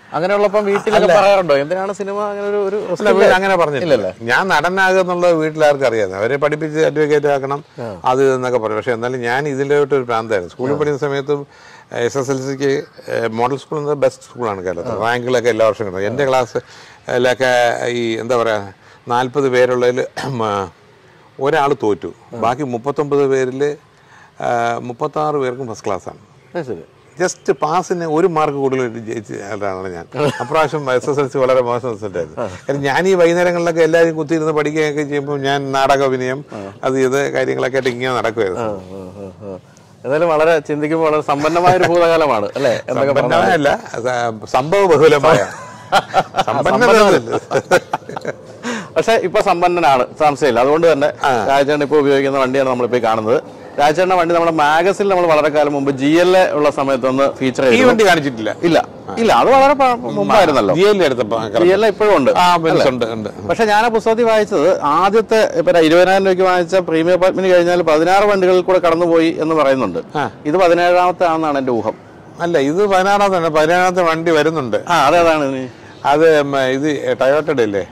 അങ്ങനെയുള്ളപ്പം വീട്ടിലൊക്കെ പറയാറുണ്ടോ എന്തിനാണ് സിനിമ അങ്ങനെ ഒരു അങ്ങനെ പറഞ്ഞില്ലല്ലോ. ഞാൻ നടനാകുന്നുള്ള വീട്ടിലാർക്കും അറിയാം. അവരെ പഠിപ്പിച്ച് അഡ്വക്കേറ്റ് ആക്കണം അത് എന്നൊക്കെ പറയും. പക്ഷെ എന്നാലും ഞാൻ ഇതിലോട്ട് ഒരു പ്രാന്തായിരുന്നു. സ്കൂളിൽ പഠിക്കുന്ന സമയത്തും എസ് എസ് എൽ സിക്ക് മോഡൽ സ്കൂൾ എന്നത് ബെസ്റ്റ് സ്കൂളാണ് കേരളത്തിൽ. റാങ്കുകളൊക്കെ എല്ലാ വർഷവും കിട്ടും. എൻ്റെ ക്ലാസ്സിലൊക്കെ ഈ എന്താ പറയുക നാൽപ്പത് പേരുള്ളതിൽ ഒരാൾ തോറ്റു. ബാക്കി മുപ്പത്തൊമ്പത് പേരിൽ മുപ്പത്താറ് പേർക്കും ഫസ്റ്റ് ക്ലാസ്സാണ്. ജസ്റ്റ് പാസിന് ഒരു മാർക്ക് കൂടുതൽ ജയിച്ചാണ് ഞാൻ. അപ്രാവശ്യം എസ് എസ് എൽ സി വളരെ മോശം റിസൾട്ടായിരുന്നു. കാരണം ഞാൻ ഈ വൈകുന്നേരങ്ങളിലൊക്കെ എല്ലാവരും കുത്തിയിരുന്ന് പഠിക്കുകയൊക്കെ ചെയ്യുമ്പോൾ ഞാൻ നാടക അഭിനയം അത് ഇത് കാര്യങ്ങളൊക്കെ ആയിട്ട് ഇങ്ങനെ നടക്കുമായിരുന്നു. എന്തായാലും വളരെ ചിന്തിക്കുമ്പോൾ വളരെ സമ്പന്നമായ ഒരു ഭൂതകാലമാണ് അല്ലേ? സമ്പന്നമല്ല, സംഭവ ബഹുലമായ സമ്പന്നത. പക്ഷെ ഇപ്പൊ സമ്പന്നനാണ്, സംശയമില്ല. അതുകൊണ്ട് തന്നെ രാജേട്ടൻ ഇപ്പൊ ഉപയോഗിക്കുന്ന വണ്ടിയാണ് നമ്മളിപ്പോ കാണുന്നത്. രാജേട്ടന്റെ വണ്ടി നമ്മുടെ മാഗസിനിൽ നമ്മൾ വളരെ കാലം മുമ്പ് ജി എൽ എ ഉള്ള സമയത്തൊന്ന് ഫീച്ചർ ചെയ്തു. ഈ വണ്ടി കാണിച്ചിട്ടില്ല. ഇല്ല ഇല്ല അത് വളരെ മുമ്പായിരുന്നല്ലോ. ജി എൽ എ ഇപ്പോഴും ഉണ്ട്. പക്ഷെ ഞാൻ ആ പുസ്തകത്തിൽ വായിച്ചത് ആദ്യത്തെ ഇപ്പൊ ഇരുപതിനായിരം രൂപയ്ക്ക് വാങ്ങിച്ച പ്രീമിയം പത്മിനി കഴിഞ്ഞാൽ പതിനാറ് വണ്ടികളിൽ കൂടെ കടന്നുപോയി എന്ന് പറയുന്നുണ്ട്. ഇത് പതിനേഴാമത്തെ ആണെന്നാണ് എന്റെ ഊഹം. അല്ല, ഇത് പതിനാറാമത്തെ പതിനേഴാമത്തെ വണ്ടി വരുന്നുണ്ട്. ആ അതേതാണ് അത് ഇത് ടൊയോട്ടയുടെ അല്ലേ?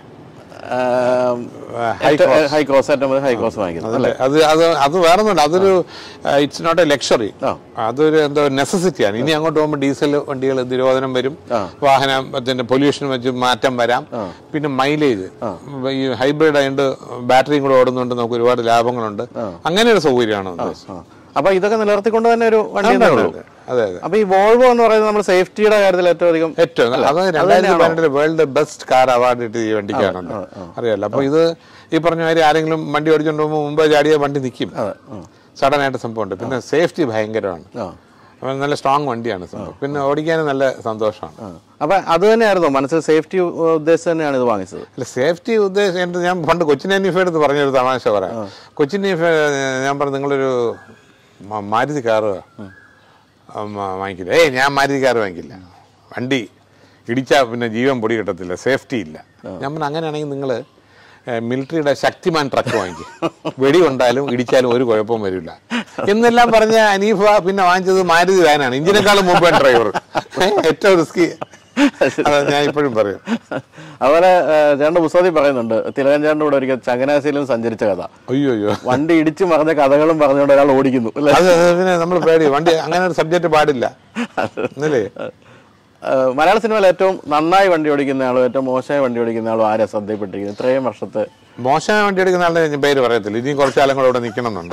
ഹൈക്രോസ് ഹൈക്രോസ് വാങ്ങിക്കുന്നത്. അത് അത് അത് വേറൊന്നുമില്ല. അതൊരു ഇറ്റ്സ് നോട്ട് എ ലക്ഷറി. അതൊരു എന്താ നെസസിറ്റിയാണ്. ഇനി അങ്ങോട്ട് പോകുമ്പോൾ ഡീസൽ വണ്ടികൾ നിരോധനം വരും, വാഹനത്തിന്റെ പൊല്യൂഷൻ വെച്ച് മാറ്റം വരാം, പിന്നെ മൈലേജ് ഈ ഹൈബ്രിഡ് ആയതുകൊണ്ട് ബാറ്ററിയും കൂടെ ഓടുന്നുണ്ട്, നമുക്ക് ഒരുപാട് ലാഭങ്ങളുണ്ട്. അങ്ങനെ ഒരു സൗകര്യമാണ് ഉദ്ദേശിച്ചത്. അപ്പൊ ഇതൊക്കെ നിലനിർത്തിക്കൊണ്ട് തന്നെ ഒരു വണ്ടി. അതെ അതെ. അപ്പൊ ഈ വോൾവോ എന്ന് പറയുന്നത് നമ്മുടെ സേഫ്റ്റിയുടെ കാര്യത്തിൽ ഏറ്റവും അധികം ഏറ്റവും അത് രണ്ടായിരത്തി പന്ത്രണ്ടില് വേൾഡ് ബെസ്റ്റ് കാർ അവാർഡ് കിട്ടി ഈ വണ്ടിക്കാണല്ലോ, അറിയാലോ. അപ്പൊ ഇത് ഈ പറഞ്ഞ മാതിരി ആരെങ്കിലും വണ്ടി ഓടിച്ചോണ്ട് പോകുമ്പോൾ മുമ്പ് ചാടിയ വണ്ടി നിൽക്കും, സഡൻ ആയിട്ട് സംഭവമുണ്ട്. പിന്നെ സേഫ്റ്റി ഭയങ്കരമാണ്, അപ്പൊ നല്ല സ്ട്രോങ് വണ്ടിയാണ് സംഭവം. പിന്നെ ഓടിക്കാനും നല്ല സന്തോഷമാണ്. അപ്പൊ അത് തന്നെയായിരുന്നു മനസ്സിൽ സേഫ്റ്റി ഉദ്ദേശം തന്നെയാണ് ഇത് വാങ്ങിച്ചത്? അല്ല, സേഫ്റ്റി ഉദ്ദേശം ഞാൻ പണ്ട് കൊച്ചിൻ അനീഫ എടുത്ത് പറഞ്ഞൊരു തമാശ പറയാം. കൊച്ചിൻ അനീഫ ഞാൻ പറഞ്ഞു നിങ്ങളൊരു മാരുതി കാറ് വാങ്ങിക്കില്ല. ഏയ് ഞാൻ മാരുതി കാറ് വാങ്ങിക്കില്ല, വണ്ടി ഇടിച്ചാൽ പിന്നെ ജീവൻ പൊടി കിട്ടത്തില്ല, സേഫ്റ്റി ഇല്ല. ഞാൻ പറഞ്ഞു അങ്ങനെയാണെങ്കിൽ നിങ്ങൾ മിലിറ്ററിയുടെ ശക്തിമാൻ ട്രക്ക് വാങ്ങിക്കും, വെടി കൊണ്ടാലും ഇടിച്ചാലും ഒരു കുഴപ്പവും വരില്ല എന്നെല്ലാം പറഞ്ഞ അനീഫ പിന്നെ വാങ്ങിച്ചത് മാരുതി വാനാണ്, എഞ്ചിനേക്കാളും മുമ്പേ ഡ്രൈവർ. ഏറ്റവും റിസ്കി ഞാൻ ഇപ്പോഴും പറയും. അതുപോലെ ചേട്ടൻ്റെ പുസ്തകത്തിൽ പറയുന്നുണ്ട് തിലകൻ ചേട്ടൻ്റെ കൂടെ ഒരിക്കൽ ചങ്ങനാശ്ശേരിയിലും സഞ്ചരിച്ച കഥ. അയ്യോ അയ്യോ, വണ്ടി ഇടിച്ചു മറിഞ്ഞ കഥകളും പറഞ്ഞുകൊണ്ട് ഒരാൾ ഓടിക്കുന്നു. പിന്നെ നമ്മൾ പേടി വണ്ടി അങ്ങനെ ഒരു സബ്ജക്ട് പാടില്ല എന്നല്ലേ. മലയാള സിനിമയിൽ ഏറ്റവും നന്നായി വണ്ടി ഓടിക്കുന്ന ആളും ഏറ്റവും മോശമായി വണ്ടി ഓടിക്കുന്ന ആളും ആരെ ശ്രദ്ധയിപ്പെട്ടിരിക്കുന്നു ഇത്രയും വർഷത്തെ? മോശമായി വണ്ടി ഓടിക്കുന്ന ആളുടെ ഞാൻ പേര് പറയത്തില്ല, ഇനിയും കുറച്ച് കാലം കൂടെ ഇവിടെ നിൽക്കണം എന്നുണ്ട്.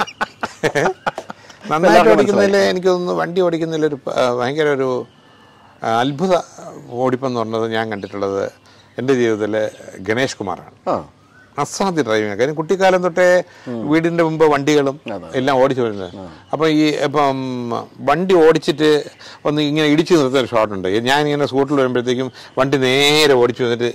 നന്നായിട്ട് ഓടിക്കുന്നതിൽ എനിക്ക് തോന്നുന്നു വണ്ടി ഓടിക്കുന്നതിൽ ഒരു ഭയങ്കര ഒരു അത്ഭുത ഓടിപ്പെന്ന് പറഞ്ഞത് ഞാൻ കണ്ടിട്ടുള്ളത് എൻ്റെ ജീവിതത്തിൽ ഗണേഷ് കുമാറാണ്. അസാധ്യ ഡ്രൈവിംഗ്. കാര്യം കുട്ടിക്കാലം തൊട്ടേ വീടിൻ്റെ മുമ്പ് വണ്ടികളും എല്ലാം ഓടിച്ചു വരുന്നത്. അപ്പം ഈ ഇപ്പം വണ്ടി ഓടിച്ചിട്ട് ഒന്ന് ഇങ്ങനെ ഇടിച്ചു നിർത്തിയൊരു ഷോട്ടുണ്ട്. ഞാൻ ഇങ്ങനെ സ്കൂട്ടറിൽ വരുമ്പോഴത്തേക്കും വണ്ടി നേരെ ഓടിച്ചു വന്നിട്ട്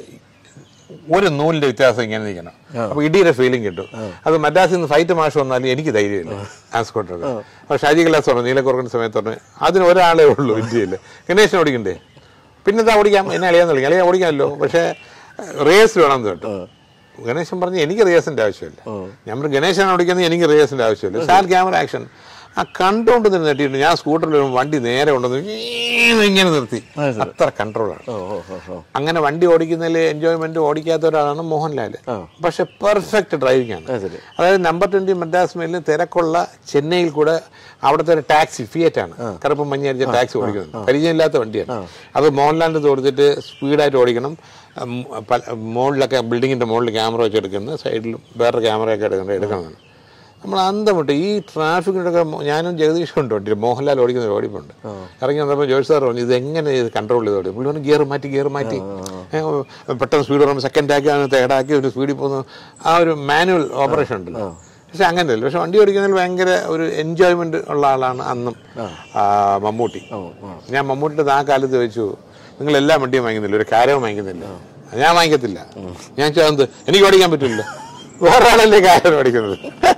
ഒരു നൂലിൻ്റെ വ്യത്യാസം ഇങ്ങനെ നിൽക്കണം. അപ്പോൾ ഇടിയുടെ ഫീലിംഗ് കിട്ടും. അത് മദ്രാസിൽ നിന്ന് ഫൈറ്റ് മാഷ് വന്നാലും എനിക്ക് ധൈര്യമില്ല ആ സ്കൂട്ടറിൽ. അപ്പോൾ ഷാജി ക്ലാസ് പറഞ്ഞു നീലക്കുറക്കുന്ന സമയത്ത് പറഞ്ഞു അതിന് ഒരാളേ ഉള്ളൂ ഇന്ത്യയിൽ, ഗണേശൻ ഓടിക്കണ്ടേ, പിന്നെന്താ ഓടിക്കാം, എന്നെ അളിയാന്ന് വിളിക്കാം, അളിയാൻ ഓടിക്കാമല്ലോ, പക്ഷേ റേസ് വേണമെന്ന് കേട്ടോ. ഗണേശൻ പറഞ്ഞു എനിക്ക് റിയേഴ്സിന്റെ ആവശ്യമില്ല. ഞാൻ പറഞ്ഞു ഗണേശനാണ് ഓടിക്കുന്നത്, എനിക്ക് റിയേഴ്സിന്റെ ആവശ്യമില്ല. സാൽ ക്യാമറ ആക്ഷൻ ആ കൺട്രോൾ നിന്ന് നെട്ടിയിട്ട് ഞാൻ സ്കൂട്ടറിൽ വണ്ടി നേരെ കൊണ്ടുവന്ന് ഇങ്ങനെ നിർത്തി. അത്ര കൺട്രോളാണ്. അങ്ങനെ വണ്ടി ഓടിക്കുന്നതിൽ എൻജോയ്മെന്റ് ഓടിക്കാത്ത ഒരാളാണ് മോഹൻലാൽ. പക്ഷെ പെർഫെക്റ്റ് ഡ്രൈവിംഗ് ആണ്. അതായത് നമ്പർ ട്വന്റി മദ്രാസ് മെയിലിൽ തിരക്കുള്ള ചെന്നൈയിൽ കൂടെ അവിടുത്തെ ഒരു ടാക്സി ഫിയറ്റ് ആണ്, കറുപ്പ് മഞ്ഞരിച്ച ടാക്സി ഓടിക്കുന്നത്, പരിചയമില്ലാത്ത വണ്ടിയാണ്. അത് മോഹൻലാലിന്റെ കൊടുത്തിട്ട് സ്പീഡായിട്ട് ഓടിക്കണം. മുകളിലൊക്കെ ബിൽഡിങ്ങിന്റെ മുകളിൽ ക്യാമറ വെച്ച് എടുക്കുന്നത്, സൈഡിലും വേറെ ക്യാമറയൊക്കെ എടുക്കുന്നത് എടുക്കണം. നമ്മൾ അന്തം വിട്ട് ഈ ട്രാഫിക്കിനൊക്കെ ഞാനും ജഗദീഷും ഉണ്ട് വണ്ടി. മോഹൻലാൽ ഓടിക്കുന്ന ഒരു ഓടിപ്പുണ്ട്. ഇറങ്ങി വന്നപ്പോൾ ജോഷ് സാർ പറഞ്ഞു ഇത് എങ്ങനെ ഇത് കൺട്രോൾ ചെയ്ത് ഓടി. പുള്ളി പറഞ്ഞു ഗിയർ മാറ്റി ഗിയർ മാറ്റി പെട്ടെന്ന് സ്പീഡ് പറയുമ്പോൾ സെക്കൻഡ് ആക്കി അതിന് തേടാക്കി ഒരു സ്പീഡിൽ പോകുന്ന ആ ഒരു മാനുവൽ ഓപ്പറേഷൻ ഉണ്ടല്ലോ. പക്ഷെ അങ്ങനെയല്ല. പക്ഷെ വണ്ടി ഓടിക്കുന്നതിൽ ഭയങ്കര ഒരു എൻജോയ്മെന്റ് ഉള്ള ആളാണ് അന്നും മമ്മൂട്ടി. ഞാൻ മമ്മൂട്ടിയുടെ ആ കാലത്ത് ചോദിച്ചു നിങ്ങൾ എല്ലാ വണ്ടിയും വാങ്ങിക്കുന്നില്ല, ഒരു കാരവും വാങ്ങിക്കുന്നില്ല. ഞാൻ വാങ്ങിക്കത്തില്ല. ഞാൻ ചോദിച്ചത് എനിക്ക് ഓടിക്കാൻ പറ്റില്ല, വേറെ ആളല്ലേ കാര്യം ഓടിക്കുന്നത്.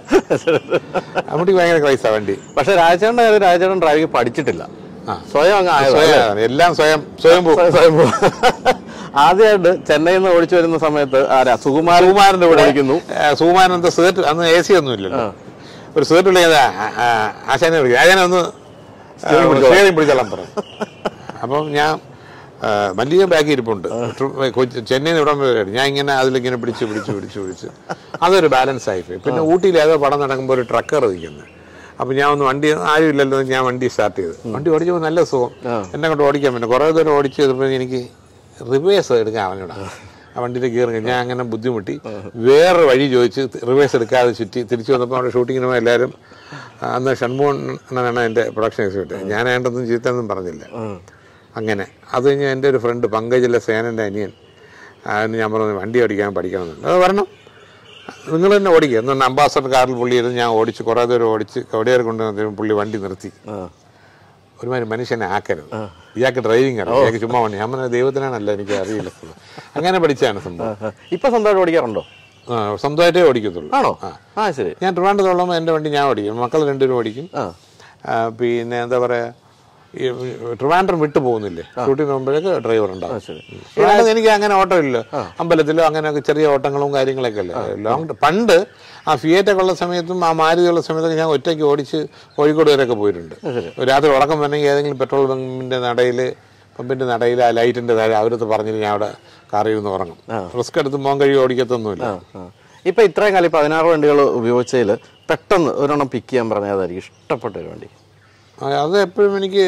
മമ്മൂട്ടി ഭയങ്കര ക്രൈസാ വണ്ടി. പക്ഷെ രാജേട്ടൻ്റെ കാര്യം രാജേട്ടൻ ഡ്രൈവിംഗ് പഠിച്ചിട്ടില്ല, സ്വയം അങ്ങ് എല്ലാം സ്വയം സ്വയം സ്വയം ആദ്യമായിട്ട് ചെന്നൈയിൽ നിന്ന് ഓടിച്ചു വരുന്ന സമയത്ത് ആരാ സുകുമാരൻ കുമാരന്റെ കൂടെ ഓടിക്കുന്നു. സുകുമാരൻ എന്താ സേർട്ട് അന്ന് എ സി ഒന്നും ഇല്ലല്ലോ, ഒരു സേർട്ട് വിളിക്കാതെ ആശാനെ വിളിക്കുക, ആശാനെ ഒന്ന് പിടിച്ചോളാൻ പറയും. അപ്പം ഞാൻ വലിയ ബാഗ് ഇരിപ്പുണ്ട്. ചെന്നൈയിൽ ഇവിടം വരെ ഞാൻ ഇങ്ങനെ അതിലിങ്ങനെ പിടിച്ച് പിടിച്ച് പിടിച്ച് പിടിച്ച് അതൊരു ബാലൻസ് ആയിപ്പോയി. പിന്നെ ഊട്ടിയിൽ ഏതോ പടം നടക്കുമ്പോൾ ഒരു ട്രക്കർ ഇരിക്കുന്നത്. അപ്പം ഞാൻ ഒന്ന് വണ്ടി ആരും ഇല്ലല്ലോ, ഞാൻ വണ്ടി സ്റ്റാർട്ട് ചെയ്ത് വണ്ടി ഓടിച്ചപ്പോൾ നല്ല സുഖം. എന്നെ കൊണ്ട് ഓടിക്കാൻ പറ്റും. കുറേ ദൂരം ഓടിച്ച് ചെയ്തപ്പോൾ എനിക്ക് റിവേഴ്സ് എടുക്കാൻ അറിഞ്ഞൂടാ. ആ വണ്ടിയുടെ ഗിയർ ഞാൻ അങ്ങനെ ബുദ്ധിമുട്ടി വേറെ വഴി ചോദിച്ച് റിവേഴ്സ് എടുക്കാതെ ചുറ്റി തിരിച്ചു വന്നപ്പോൾ അവിടെ ഷൂട്ടിങ്ങിന് പോയി എല്ലാവരും അന്ന് ഷൺമോഹനാണ് എൻ്റെ പ്രൊഡക്ഷൻ എക്സിക്യൂട്ടീവ്. ഞാൻ വേണ്ടൊന്നും ചീത്തൊന്നും പറഞ്ഞില്ല. അങ്ങനെ അത് കഴിഞ്ഞ് എൻ്റെ ഒരു ഫ്രണ്ട് പങ്കജിലെ സേനൻ്റെ അനിയൻ അതിന് ഞാൻ പറഞ്ഞു വണ്ടി ഓടിക്കാൻ പഠിക്കണമെന്നുണ്ട്. അത് വരണം, നിങ്ങൾ തന്നെ ഓടിക്കുക എന്ന് പറഞ്ഞാൽ അംബാസഡർ കാറിൽ പുള്ളി ഇരുന്ന് ഞാൻ ഓടിച്ച് കുറേ ദൂരം ഓടിച്ച് കവടിയാർ കൊണ്ടുവന്ന പുള്ളി വണ്ടി നിർത്തി. ഒരുമാതിരി മനുഷ്യനെ ആക്കരുത്, ഇയാൾക്ക് ഡ്രൈവിംഗ് അറിയാം, ഇയാൾക്ക് ചുമ്മാ വണ്ടി. ഞാൻ പറഞ്ഞ ദൈവത്തിനാണല്ല, എനിക്ക് അറിയില്ല. അങ്ങനെ പഠിച്ചാണ് സംഭവം. ഇപ്പൊ സ്വന്തമായിട്ട് ഓടിക്കാറുണ്ടോ? ആ, സ്വന്തമായിട്ടേ ഓടിക്കത്തുള്ളൂ. ആണോ? ആ ശരി. ഞാൻ ട്രിവാൻഡ്രത്തോളം എൻ്റെ വണ്ടി ഞാൻ ഓടിക്കും, മക്കൾ രണ്ടുപേരും ഓടിക്കും. പിന്നെ എന്താ പറയാ, ഈ ട്രിവാൻഡ്രം വിട്ടു പോകുന്നില്ലേ ഷൂട്ടിന് പോകുമ്പോഴേക്ക് ഡ്രൈവർ ഉണ്ടാവും. എനിക്ക് അങ്ങനെ ഓട്ടം ഇല്ല, അമ്പലത്തിലോ അങ്ങനെയൊക്കെ ചെറിയ ഓട്ടങ്ങളും കാര്യങ്ങളൊക്കെ അല്ലേ. ലോങ് പണ്ട് ആ ഫിയേറ്റൊക്കെ ഉള്ള സമയത്തും ആ മാരുതി ഉള്ള സമയത്തൊക്കെ ഞാൻ ഒറ്റയ്ക്ക് ഓടിച്ച് കോഴിക്കോട് വരെയൊക്കെ പോയിട്ടുണ്ട്. രാത്രി ഉറക്കം വരണമെങ്കിൽ ഏതെങ്കിലും പെട്രോൾ പമ്പിൻ്റെ നടയിൽ പമ്പിൻ്റെ നടയിൽ ആ ലൈറ്റിൻ്റെ താഴെ അവരത്ത് പറഞ്ഞിട്ട് ഞാൻ അവിടെ കാറിൽ നിന്ന് ഉറങ്ങും. റിസ്ക് എടുത്ത് മോൻ കഴിയും ഓടിക്കത്തൊന്നുമില്ല. ഇപ്പൊ ഇത്രയും കാലം പതിനാറ് വണ്ടികൾ ഉപയോഗിച്ചതിൽ പെട്ടെന്ന് ഒരെണ്ണം പിക്ക് ചെയ്യാൻ പറഞ്ഞാൽ അതായിരിക്കും ഇഷ്ടപ്പെട്ട ഒരു വണ്ടി. അത് എപ്പോഴും എനിക്ക്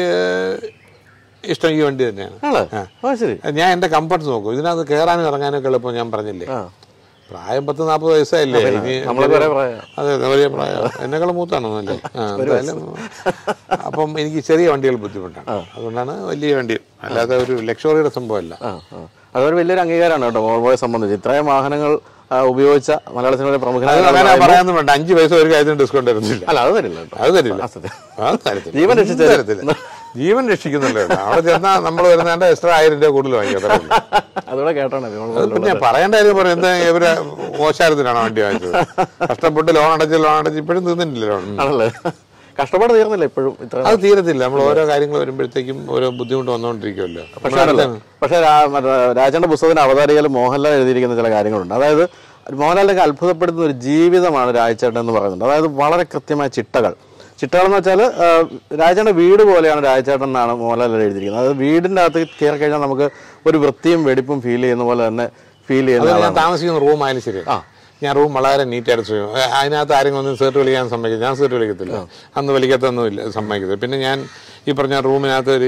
ഇഷ്ടം ഈ വണ്ടി തന്നെയാണ്. ഞാൻ എൻ്റെ കംഫർട്ട് നോക്കും. ഇതിനകത്ത് കയറാനും ഇറങ്ങാനൊക്കെ എളുപ്പം. ഞാൻ പറഞ്ഞില്ലേ പ്രായം പത്ത് നാൽപ്പത് വയസ്സായില്ലേ, ഇനി അതെ വലിയ പ്രായം, എന്നെക്കാളും മൂത്താണെന്നല്ലേ. എന്തായാലും അപ്പം എനിക്ക് ചെറിയ വണ്ടികൾ ബുദ്ധിമുട്ടാണ്, അതുകൊണ്ടാണ് വലിയ വണ്ടി, അല്ലാതെ ഒരു ലക്ഷറിയുടെ സംഭവമല്ല. അതൊരു വലിയൊരു അംഗീകാരമാണ് കേട്ടോ വോൾവോയെ സംബന്ധിച്ച്. ഇത്രയും വാഹനങ്ങൾ ഉപയോഗിച്ച മലയാള സിനിമയിലെ പ്രമുഖനായ പറയാനൊന്നും വേണ്ട. അഞ്ച് പൈസ ഒരു കാര്യത്തിന് ഡിസ്കൗണ്ട് തരുന്നില്ല. അല്ല അത് തരില്ല, അത് തരില്ല, അത് തരത്തില്ല. ജീവൻ രക്ഷിച്ച തരത്തില്ല, ജീവൻ രക്ഷിക്കുന്നുണ്ട്. അവിടെ ചെന്നാൽ നമ്മൾ വരുന്നതിന്റെ എക്സ്ട്രാ ആയിരം രൂപ കൂടുതൽ വാങ്ങിക്കാം. അതോടെ കേട്ടോണേ. പിന്നെ പറയേണ്ട കാര്യം പറയും, എന്താ ഇവരെ മോശാരത്തിനാണ് വണ്ടി വാങ്ങിച്ചത്, കഷ്ടപ്പെട്ട് ലോൺ അടച്ച് ലോൺ അടച്ച് ഇപ്പോഴും തീർന്നിട്ടില്ല ലോൺ. ആണല്ലേ, കഷ്ടപ്പാട് തീർന്നില്ല ഇപ്പോഴും. അത് തീരത്തില്ല, നമ്മൾ ഓരോ കാര്യങ്ങൾ വരുമ്പോഴത്തേക്കും ഓരോ ബുദ്ധിമുട്ട് വന്നുകൊണ്ടിരിക്കുമല്ലോ. പക്ഷേ പക്ഷേ രാജന്റെ പുസ്തകത്തിന്റെ അവതാരികയിൽ മോഹൻലാൽ എഴുതിയിരിക്കുന്ന ചില കാര്യങ്ങളുണ്ട്. അതായത് മോഹൻലാലിനൊക്കെ അത്ഭുതപ്പെടുത്തുന്ന ഒരു ജീവിതമാണ് രാജചേട്ടൻ എന്ന് പറയുന്നുണ്ട്. അതായത് വളരെ കൃത്യമായ ചിട്ടകൾ. ചിട്ടകൾ എന്ന് വെച്ചാൽ രാജന്റെ വീട് പോലെയാണ് രാജചേട്ടൻ എന്നാണ് മോഹൻലാൽ എഴുതിയിരിക്കുന്നത്. അതായത് വീടിന്റെ അകത്ത് കയറി കഴിഞ്ഞാൽ നമുക്ക് ഒരു വൃത്തിയും വെടിപ്പും ഫീൽ ചെയ്യുന്ന പോലെ തന്നെ ഫീൽ ചെയ്യുന്നത്. ഞാൻ താമസിക്കുന്ന റൂം ആയാലും ശരി, ഞാൻ റൂം വളരെ നീറ്റായിട്ട് ചെയ്യും. അതിനകത്ത് ആരെങ്കിലും ഒന്നും സേർട്ട് വിളിക്കാൻ സമ്മതിക്കും, ഞാൻ സേർട്ട് വിളിക്കത്തില്ല, അന്ന് വലിക്കത്തൊന്നുമില്ല, സമ്മതിക്കത്തില്ല. പിന്നെ ഞാൻ ഈ പറഞ്ഞ റൂമിനകത്ത് ഒരു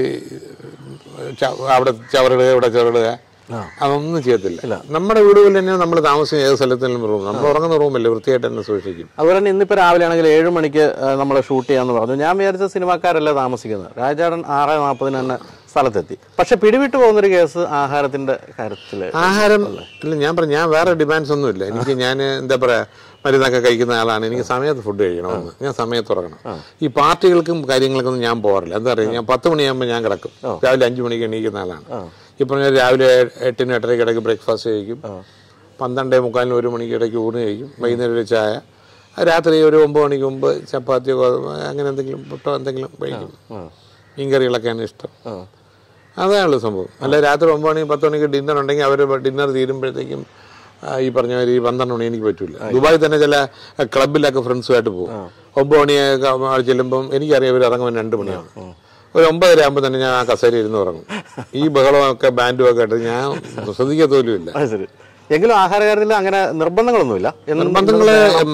അവിടെ ചവറിടുക ഇവിടെ ചവറിടുക അതൊന്നും ചെയ്യത്തില്ല. നമ്മുടെ വീടുകളിൽ തന്നെ നമ്മൾ താമസിക്കുന്ന ഏത് സ്ഥലത്തും റൂം, നമ്മൾ ഉറങ്ങുന്ന റൂമല്ലേ വൃത്തിയായിട്ട് തന്നെ സൂക്ഷിക്കും. അതുപോലെ തന്നെ ഇന്നിപ്പോൾ രാവിലെ ആണെങ്കിൽ ഏഴ് മണിക്ക് നമ്മൾ ഷൂട്ട് ചെയ്യാന്ന് പറഞ്ഞു. ഞാൻ വിചാരിച്ച സിനിമാക്കാരല്ല താമസിക്കുന്നത്. രാജാടൻ ആറ് നാൽപ്പതിന് തന്നെ സ്ഥലത്തെത്തി. പക്ഷെ പിടിവിട്ട് പോകുന്നൊരു കേസ് ആഹാരത്തിന്റെ കാര്യത്തില്. ആഹാരം ഇല്ല, ഞാൻ പറഞ്ഞു ഞാൻ വേറെ ഡിമാൻഡ്സ് ഒന്നും ഇല്ല എനിക്ക്. ഞാൻ എന്താ പറയാ മരുന്നൊക്കെ കഴിക്കുന്ന ആളാണ്. എനിക്ക് സമയത്ത് ഫുഡ് കഴിക്കണമെന്ന്, ഞാൻ സമയത്ത് ഉറങ്ങണം. ഈ പാർട്ടികൾക്കും കാര്യങ്ങൾക്കൊന്നും ഞാൻ പോകാറില്ല. എന്താ പറയുക, ഞാൻ പത്ത് മണിയാകുമ്പോൾ ഞാൻ കിടക്കും, രാവിലെ അഞ്ചു മണിക്ക് എണീക്കുന്ന ആളാണ്. ഇപ്പം ഞാൻ രാവിലെ എട്ടിന് എട്ടരയ്ക്ക് ഇടയ്ക്ക് ബ്രേക്ക്ഫാസ്റ്റ് കഴിക്കും, പന്ത്രണ്ടേ മുക്കാലിന് ഒരു മണിക്ക് ഇടയ്ക്ക് ഊണ് കഴിക്കും, വൈകുന്നേരം ഒരു ചായ, രാത്രി ഒരു ഒമ്പത് മണിക്ക് മുമ്പ് ചപ്പാത്തിയോ അങ്ങനെ എന്തെങ്കിലും പുട്ടോ എന്തെങ്കിലും കഴിക്കും. മീൻകറികളൊക്കെയാണ് ഇഷ്ടം. അതാണുള്ള സംഭവം. അല്ല രാത്രി ഒമ്പത് മണി പത്ത് മണിക്ക് ഡിന്നർ ഉണ്ടെങ്കിൽ അവർ ഡിന്നർ തീരുമ്പോഴത്തേക്കും ഈ പറഞ്ഞ മാതിരി ഈ പന്ത്രണ്ട് മണി എനിക്ക് പറ്റില്ല. ദുബായിൽ തന്നെ ചില ക്ലബിലൊക്കെ ഫ്രണ്ട്സുമായിട്ട് പോകും. ഒമ്പത് മണിയൊക്കെ ചെല്ലുമ്പം എനിക്കറിയാം ഇവർ ഇറങ്ങുമ്പോൾ രണ്ട് മണിയാവും. ഒരു ഒമ്പതര ആകുമ്പോൾ തന്നെ ഞാൻ ആ കസേര ഇരുന്ന് ഉറങ്ങും. ഈ ബഹളമൊക്കെ ബാൻഡും ഒക്കെ ആയിട്ട് ഞാൻ ശ്രദ്ധിക്കത്തോലും ഇല്ല. എങ്കിലും ആഹാരകാര്യത്തിൽ അങ്ങനെ നിർബന്ധങ്ങളൊന്നുമില്ല. നിർബന്ധങ്ങള്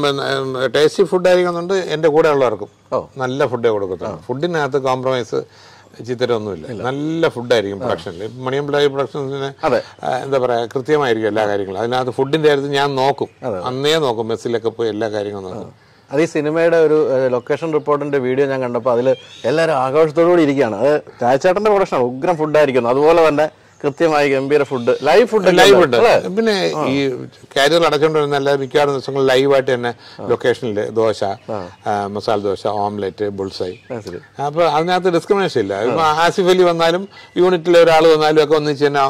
ടേസ്റ്റി ഫുഡ് ആയിരിക്കുന്നുണ്ട്. എൻ്റെ കൂടെ ഉള്ളവർക്കും നല്ല ഫുഡേ കൊടുക്കത്തുള്ളൂ. ഫുഡിനകത്ത് കോംപ്രമൈസ് ചിത്തരമൊന്നുമില്ല. നല്ല ഫുഡായിരിക്കും പ്രൊഡക്ഷനിൽ. മണിയം പിള്ളായി പ്രൊഡക്ഷൻസിന് എന്താ പറയാ കൃത്യമായിരിക്കും എല്ലാ കാര്യങ്ങളും. അതിനകത്ത് ഫുഡിന്റെ കാര്യത്തിൽ ഞാൻ നോക്കും, അന്നേ നോക്കും, മെസ്സിലൊക്കെ പോയി എല്ലാ കാര്യങ്ങളും നോക്കും. അത് ഈ സിനിമയുടെ ഒരു ലൊക്കേഷൻ റിപ്പോർട്ടിന്റെ വീഡിയോ ഞാൻ കണ്ടപ്പോൾ അതിൽ എല്ലാവരും ആഘോഷത്തോടുകൂടി ഇരിക്കുകയാണ്. അത് രാജചേട്ടന്റെ പ്രൊഡക്ഷനാണ്, ഉഗ്രം ഫുഡായിരിക്കുന്നു. അതുപോലെ തന്നെ കൃത്യമായി ഗംഭീര ഫുഡ്, ലൈവ് ഫുഡ് ലൈവ് ഉണ്ട്. പിന്നെ ഈ കാരിയർ അടച്ചുകൊണ്ടിരുന്ന എല്ലാ മിക്കവാറും ദിവസങ്ങൾ ലൈവായിട്ട് തന്നെ ലൊക്കേഷനിൽ ദോശ, മസാല ദോശ, ഓംലെറ്റ്, ബുൾസൈ. അപ്പൊ അതിനകത്ത് ഡിസ്ക്രിമിനേഷൻ ഇല്ല. ഇപ്പൊ ആസിഫ് അലി വന്നാലും യൂണിറ്റിലെ ഒരാൾ വന്നാലും ഒക്കെ ഒന്നിച്ച് തന്നെ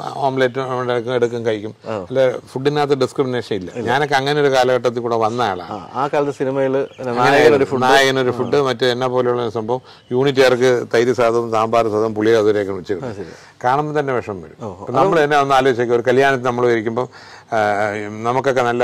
ഓംലെറ്റ് എടുക്കും കഴിക്കും. അല്ലെ ഫുഡിനകത്ത് ഡിസ്ക്രിമിനേഷൻ ഇല്ല. ഞാനൊക്കെ അങ്ങനെ ഒരു കാലഘട്ടത്തിൽ കൂടെ വന്ന ആളാണ്. ആ കാലത്ത് സിനിമയിൽ നായകനൊരു ഫുഡ്, മറ്റേ എന്നെ പോലെയുള്ള സംഭവം യൂണിറ്റുകാർക്ക് തൈര് സാധവും സാമ്പാർ സാധവും പുളി അതുവരെയൊക്കെ വെച്ചിട്ടുണ്ട്. കാണുമ്പോൾ തന്നെ വിഷമം വരും. നമ്മൾ തന്നെ ഒന്ന് ആലോചിച്ചേക്കും, ഒരു കല്യാണത്തിൽ നമ്മൾ ഇരിക്കുമ്പോൾ നമുക്കൊക്കെ നല്ല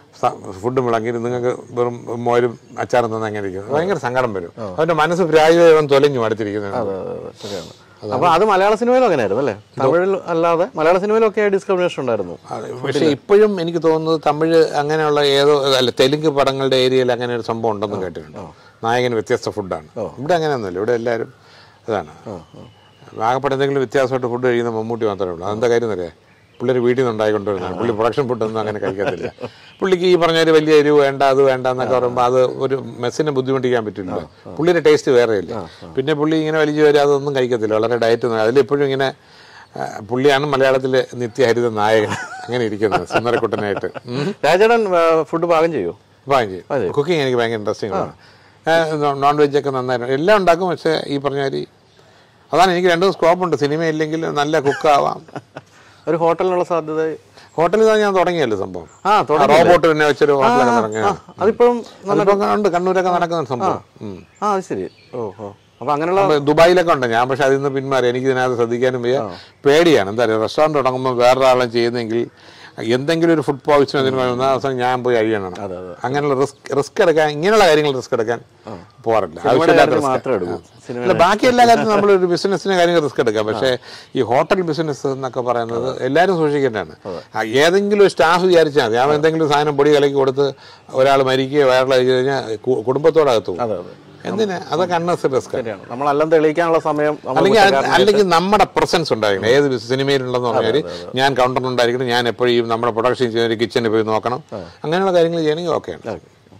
ഫുഡ് മുളങ്ങി നിങ്ങൾക്ക് വെറും മോരും അച്ചാറും തന്നെ അങ്ങനെ ഇരിക്കും, ഭയങ്കര സങ്കടം വരും. അവന്റെ മനസ്സ് പ്രായം തൊലഞ്ഞു അടുത്തിരിക്കുന്നത്. അപ്പൊ അത് മലയാള സിനിമയിലും അങ്ങനെയായിരുന്നു അല്ലേ? തമിഴിൽ അല്ലാതെ മലയാള സിനിമയിലൊക്കെ ഡിസ്ക്രിമിനേഷൻ ഉണ്ടായിരുന്നു. പക്ഷെ ഇപ്പോഴും എനിക്ക് തോന്നുന്നത് തമിഴ് അങ്ങനെയുള്ള ഏതോ അല്ല തെലുങ്ക് പടങ്ങളുടെ ഏരിയയിൽ അങ്ങനെ ഒരു സംഭവം ഉണ്ടെന്ന് കേട്ടിട്ടുണ്ട്. നായകന് വ്യത്യസ്ത ഫുഡാണ്. ഇവിടെ അങ്ങനെയൊന്നുമില്ല. ഇവിടെ എല്ലാവരും അതാണ്. ആകെപ്പെട്ട എന്തെങ്കിലും വ്യത്യാസമായിട്ട് ഫുഡ് കഴിക്കുന്ന മമ്മൂട്ടി മാത്രമേ ഉള്ളൂ. അതെന്താ കാര്യം അറിയാം? പുള്ളിയൊരു വീട്ടിൽ നിന്ന് ഉണ്ടായിക്കൊണ്ടിരുന്നതാണ്. പുള്ളി പ്രൊഡക്ഷൻ ഫുഡൊന്നും അങ്ങനെ കഴിക്കത്തില്ല. പുള്ളിക്ക് ഈ പറഞ്ഞ ഒരു വലിയ എരിവ് വേണ്ട അത് വേണ്ട എന്നൊക്കെ പറയുമ്പോൾ അത് ഒരു മെസ്സിനെ ബുദ്ധിമുട്ടിക്കാൻ പറ്റില്ല. പുള്ളിയുടെ ടേസ്റ്റ് വേറെയില്ല. പിന്നെ പുള്ളി ഇങ്ങനെ വലിയ വരെ അതൊന്നും കഴിക്കത്തില്ല. വളരെ ഡയറ്റ് അതിലെപ്പോഴും ഇങ്ങനെ പുള്ളിയാണ് മലയാളത്തിലെ നിത്യഹരിത നായകൻ അങ്ങനെ ഇരിക്കുന്നത് സുന്ദരക്കുട്ടനായിട്ട്. രാജേടൻ ഫുഡ് പാകം ചെയ്യൂ? പാകം ചെയ്യും. കുക്കിംഗ് എനിക്ക് ഭയങ്കര ഇൻട്രസ്റ്റിംഗ് ആണ്. നോൺ വെജൊക്കെ നന്നായിട്ട് എല്ലാം ഉണ്ടാക്കും. പക്ഷേ ഈ പറഞ്ഞ മാതിരി അതാണ് എനിക്ക് രണ്ടും സ്കോപ്പുണ്ട്. സിനിമ ഇല്ലെങ്കിൽ നല്ല കുക്കാവാം. ഒരു ഹോട്ടലിനുള്ള സാധ്യത? ഹോട്ടലിൽ ഞാൻ തുടങ്ങിയല്ലോ സംഭവം. റോബോട്ട് പിന്നെ വെച്ചൊരു ഹോട്ടലൊക്കെ തുടങ്ങി. അതിപ്പോഴും ഉണ്ട്, കണ്ണൂരൊക്കെ നടക്കുന്ന സംഭവം. ആ ശരി. ഓഹോ. അപ്പൊ അങ്ങനെയുള്ള ദുബായിലൊക്കെ ഉണ്ട്. ഞാൻ പക്ഷെ അതിൽ നിന്ന് പിന്മാറി. എനിക്ക് ഇതിനകത്ത് ശ്രദ്ധിക്കാനും വയ്യ, പേടിയാണ്. എന്താ പറയുക, റെസ്റ്റോറൻറ്റ് തുടങ്ങുമ്പോൾ വേറൊരാളെ ചെയ്യുന്നെങ്കിൽ എന്തെങ്കിലും ഒരു ഫുഡ് പോയിസൺ അതിന് ഒന്നാം ദിവസം ഞാൻ പോയി കഴിയണം. അങ്ങനെയുള്ള റിസ്ക് റിസ്ക് എടുക്കാൻ ഇങ്ങനെയുള്ള കാര്യങ്ങൾ റിസ്ക് എടുക്കാൻ പോകാറില്ല. ആവശ്യമില്ല. ബാക്കി എല്ലാ കാര്യത്തിലും നമ്മളൊരു ബിസിനസ്സിന് കാര്യങ്ങൾ റിസ്ക് എടുക്കാം. പക്ഷേ ഈ ഹോട്ടൽ ബിസിനസ് എന്നൊക്കെ പറയുന്നത് എല്ലാവരും സൂക്ഷിക്കേണ്ടതാണ്. ഏതെങ്കിലും ഒരു സ്റ്റാഫ് വിചാരിച്ചാൽ മതി. അവൻ എന്തെങ്കിലും സാധനം പൊടി കലക്കി കൊടുത്ത് ഒരാൾ മരിക്കുകയോ വയറിൽ കഴിച്ചു കഴിഞ്ഞാൽ കുടുംബത്തോടകത്തു എന്തിനാ? അതൊക്കെ അൺനെസറി റിസ്ക്. നമ്മളെല്ലാം തെളിയിക്കാനുള്ള സമയം അല്ലെങ്കിൽ അല്ലെങ്കിൽ നമ്മുടെ പ്രസൻസ് ഉണ്ടായിരിക്കണം. ഏത് സിനിമയിലുണ്ടെന്ന് പറഞ്ഞാൽ ഞാൻ കൗണ്ടറിലുണ്ടായിരിക്കണം, ഞാൻ എപ്പോഴും നമ്മുടെ പ്രൊഡക്ഷൻ ചെയ്യുന്ന കിച്ചണിൽ പോയി നോക്കണം, അങ്ങനെയുള്ള കാര്യങ്ങൾ ചെയ്യണമെങ്കിൽ ഓക്കെയാണ്.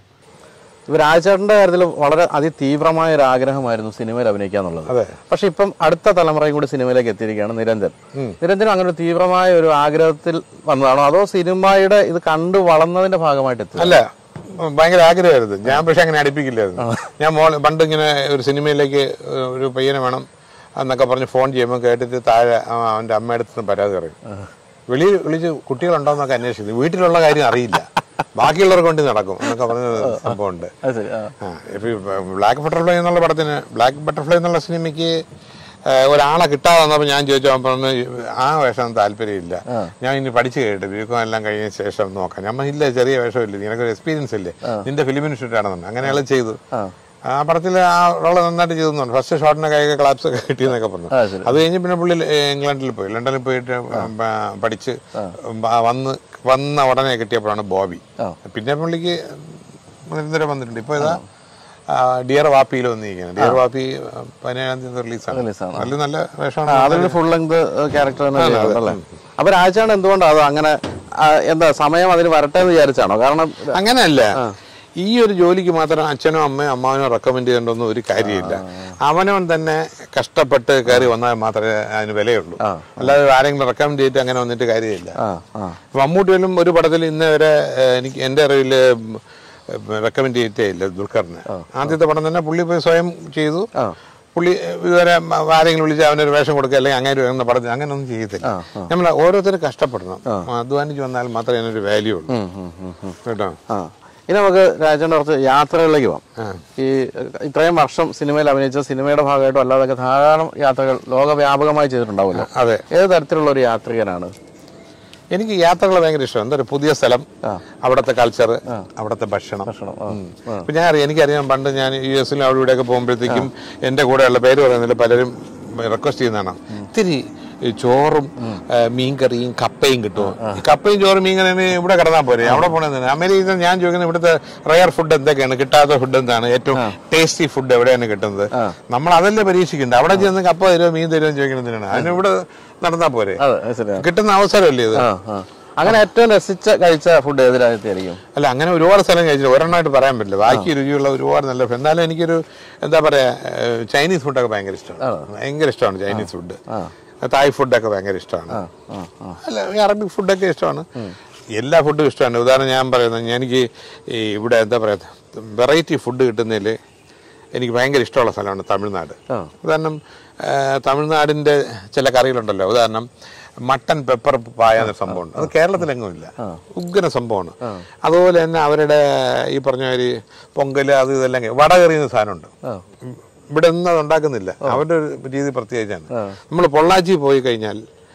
ഇവ രാജേട്ടന്റെ കാര്യത്തിൽ വളരെ അതിതീവ്രമായ ഒരു ആഗ്രഹമായിരുന്നു സിനിമയിൽ അഭിനയിക്കുക എന്നുള്ളത്. പക്ഷെ ഇപ്പം അടുത്ത തലമുറയും കൂടി സിനിമയിലേക്ക് എത്തിയിരിക്കുകയാണ് നിരഞ്ജൻ. നിരഞ്ജൻ അങ്ങനെ തീവ്രമായ ഒരു ആഗ്രഹത്തിൽ വന്നതാണോ അതോ സിനിമയുടെ ഇത് കണ്ടു വളർന്നതിന്റെ ഭാഗമായിട്ട് എത്തി? അല്ല, ഭയങ്കര ആഗ്രഹമായിരുന്നു. ഞാൻ പക്ഷെ അങ്ങനെ അടുപ്പിക്കില്ലായിരുന്നു. ഞാൻ മോൾ പണ്ട് ഇങ്ങനെ ഒരു സിനിമയിലേക്ക് ഒരു പയ്യനെ വേണം എന്നൊക്കെ പറഞ്ഞ് ഫോൺ ചെയ്യുമ്പോൾ കേട്ടിട്ട് താഴെ അവൻ്റെ അമ്മയുടെ അടുത്ത് പരാതി പറയും. വെളിയിൽ വിളിച്ച് കുട്ടികളുണ്ടോന്നൊക്കെ അന്വേഷിക്കുന്നു. വീട്ടിലുള്ള കാര്യം അറിയില്ല, ബാക്കിയുള്ളവർ കൊണ്ട് നടക്കും എന്നൊക്കെ പറഞ്ഞ സംഭവമുണ്ട്. ഇപ്പൊ ബ്ലാക്ക് ബട്ടർഫ്ലൈ എന്നുള്ള പടത്തിന് ബ്ലാക്ക് ബട്ടർഫ്ലൈ എന്നുള്ള സിനിമയ്ക്ക് ഒരാളെ കിട്ടാതെ വന്നപ്പോൾ ഞാൻ ചോദിച്ചു, പറഞ്ഞ് ആ വേഷം താല്പര്യമില്ല, ഞാൻ ഇനി പഠിച്ചു കേട്ട് ബികോം എല്ലാം കഴിഞ്ഞ ശേഷം നോക്കാം. ഞാൻ ഇല്ല, ചെറിയ വേഷമില്ല, നിനക്കൊരു എക്സ്പീരിയൻസ് ഇല്ലേ, നിന്റെ ഫിലിം ഇൻസ്റ്റിറ്റ്യൂട്ട് ആണെന്നുണ്ട്. അങ്ങനെയുള്ള ചെയ്തു. ആ പടത്തിൽ ആ റോള് നന്നായിട്ട് ചെയ്തു. ഫസ്റ്റ് ഷോട്ടിനൊക്കെ കൈ ക്ലാപ്സ് ഒക്കെ കിട്ടിയെന്നൊക്കെ പറഞ്ഞു. അത് കഴിഞ്ഞ് പിന്നെ പുള്ളി ഇംഗ്ലണ്ടിൽ പോയി, ലണ്ടനിൽ പോയിട്ട് പഠിച്ച് വന്ന് വന്ന ഉടനെ കിട്ടിയപ്പോഴാണ് ബോബി. പിന്നെ പുള്ളിക്ക് നിരന്തരം വന്നിട്ടുണ്ട്. ഇപ്പൊ ഇതാ ഡിയർ വാപ്പിയിൽ വന്നിരിക്കുകയാണ്. ഡിയർ വാപ്പി പതിനേഴാം തീയതി റിലീസാണ്. നല്ല നല്ല വേഷമാണ്. അതൊരു ഫുൾ ലെങ്ത് ക്യാരക്ടർ തന്നെ. അപ്പൊ രാജാണ് എന്തുകൊണ്ടാണ് അത് അങ്ങനെ എന്താ സമയം അതിന് വരട്ടെ എന്ന് വിചാരിച്ചാണോ? കാരണം അങ്ങനെയല്ല, ഈ ഒരു ജോലിക്ക് മാത്രം അച്ഛനോ അമ്മയോ അമ്മാവനോ റെക്കമെൻഡ് ചെയ്യേണ്ടൊന്നും ഒരു കാര്യമില്ല. അവനവൻ തന്നെ കഷ്ടപ്പെട്ട് കയറി വന്നാൽ മാത്രമേ അതിന് വിലയുള്ളൂ. അല്ലാതെ ആരെങ്കിലും റെക്കമെൻഡ് ചെയ്തിട്ട് അങ്ങനെ വന്നിട്ട് കാര്യമില്ല. മമ്മൂട്ടിയിലും ഒരു പടത്തിൽ ഇന്ന് വരെ എനിക്ക് എൻ്റെ അറിവിൽ റെക്കമെൻഡ് ചെയ്തിട്ടേ ഇല്ല ദുൽഖറിന്. ആദ്യത്തെ പടം തന്നെ പുള്ളി പോയി സ്വയം ചെയ്തു. പുള്ളി ഇതുവരെ ആരെങ്കിലും വിളിച്ച് അവനൊരു വേഷം കൊടുക്കുക അല്ലെങ്കിൽ അങ്ങനെ വരുന്ന പടത്തിൽ അങ്ങനെ ഒന്നും ചെയ്യത്തില്ല. നമ്മൾ ഓരോരുത്തരും കഷ്ടപ്പെടണം, അധ്വാനിച്ച് വന്നാൽ മാത്രമേ അതിനൊരു വാല്യൂ ഉള്ളൂ കേട്ടോ. ഇനി നമുക്ക് രാജേന്ദ്ര കുറച്ച് യാത്രകളിലേക്ക് പോകാം. ഈ ഇത്രയും വർഷം സിനിമയിൽ അഭിനയിച്ച സിനിമയുടെ ഭാഗമായിട്ടും അല്ലാതെ ധാരാളം യാത്രകൾ ലോകവ്യാപകമായി ചെയ്തിട്ടുണ്ടാവുമല്ലോ. അതെ. ഏത് തരത്തിലുള്ള ഒരു യാത്രികനാണ്? എനിക്ക് യാത്രകൾ ഭയങ്കര ഇഷ്ടമാണ്. എന്താ പറയുക, പുതിയ സ്ഥലം, അവിടുത്തെ കൾച്ചർ, അവിടുത്തെ ഭക്ഷണം. ഇപ്പം ഞാൻ അറിയാം, എനിക്കറിയാം, പണ്ട് ഞാൻ യു എസിലും അവിടെ ഇവിടെയൊക്കെ പോകുമ്പോഴത്തേക്കും എൻ്റെ കൂടെയുള്ള പേര് പറയുന്നില്ല പലരും റിക്വസ്റ്റ് ചെയ്യുന്നതാണ്, ഇത്തിരി ചോറും മീൻകറിയും കപ്പയും കിട്ടുമോ? കപ്പയും ചോറും മീൻകറിയും ഇവിടെ കിടന്നാൽ പോരെ, അവിടെ പോകണമെന്ന്. അമേരിക്കയിൽ ഞാൻ ചോദിക്കുന്നത് ഇവിടുത്തെ റയർ ഫുഡ് എന്തൊക്കെയാണ്, കിട്ടാത്ത ഫുഡ് എന്താണ്, ഏറ്റവും ടേസ്റ്റി ഫുഡ് എവിടെയാണ് കിട്ടുന്നത്? നമ്മൾ അതല്ലേ പരീക്ഷിക്കേണ്ടത്. അവിടെ ചെന്ന് കപ്പ തരുമോ മീൻ തരുമോ ചോദിക്കുന്നതിനാണ്. അതിന് ഇവിടെ നടന്നാൽ പോരെ, കിട്ടുന്ന അവസരമല്ലേ ഇത്. അങ്ങനെ ഏറ്റവും രസിച്ച കഴിച്ച ഫുഡ് ഏത് രാജ്യത്തായിരിക്കും? അല്ല, അങ്ങനെ ഒരുപാട് സ്ഥലം കഴിച്ചില്ല, ഒരെണ്ണമായിട്ട് പറയാൻ പറ്റില്ല. ബാക്കി രുചിയുള്ള ഒരുപാട് നല്ല. എന്നാലും എനിക്കൊരു എന്താ പറയാ, ചൈനീസ് ഫുഡൊക്കെ ഭയങ്കര ഇഷ്ടമാണ്. ഭയങ്കര ഇഷ്ടമാണ് ചൈനീസ് ഫുഡ്. തായ് ഫുഡൊക്കെ ഭയങ്കര ഇഷ്ടമാണ്. അല്ല, അറബിക് ഫുഡൊക്കെ ഇഷ്ടമാണ്. എല്ലാ ഫുഡും ഇഷ്ടമാണ്. ഉദാഹരണം ഞാൻ പറയുന്നത്, എനിക്ക് ഈ ഇവിടെ എന്താ പറയുക, വെറൈറ്റി ഫുഡ് കിട്ടുന്നതിൽ എനിക്ക് ഭയങ്കര ഇഷ്ടമുള്ള സ്ഥലമാണ് തമിഴ്നാട്. ഉദാഹരണം തമിഴ്നാടിൻ്റെ ചില കറികളുണ്ടല്ലോ, ഉദാഹരണം മട്ടൻ പെപ്പർ പായ എന്ന സംഭവമുണ്ട്. അത് കേരളത്തിലെങ്ങും ഇല്ല, ഉഗ്ര സംഭവമാണ്. അതുപോലെ തന്നെ അവരുടെ ഈ പറഞ്ഞ ഒരു പൊങ്കല് അത് ഇതെല്ലാം വടകറി എന്ന സാധനമുണ്ട്. ഇവിടെ ഒന്നും അത് ഉണ്ടാക്കുന്നില്ല, അവരുടെ ഒരു രീതി പ്രത്യേകിച്ചാണ്. നമ്മൾ പൊള്ളാച്ചി പോയി കഴിഞ്ഞാൽ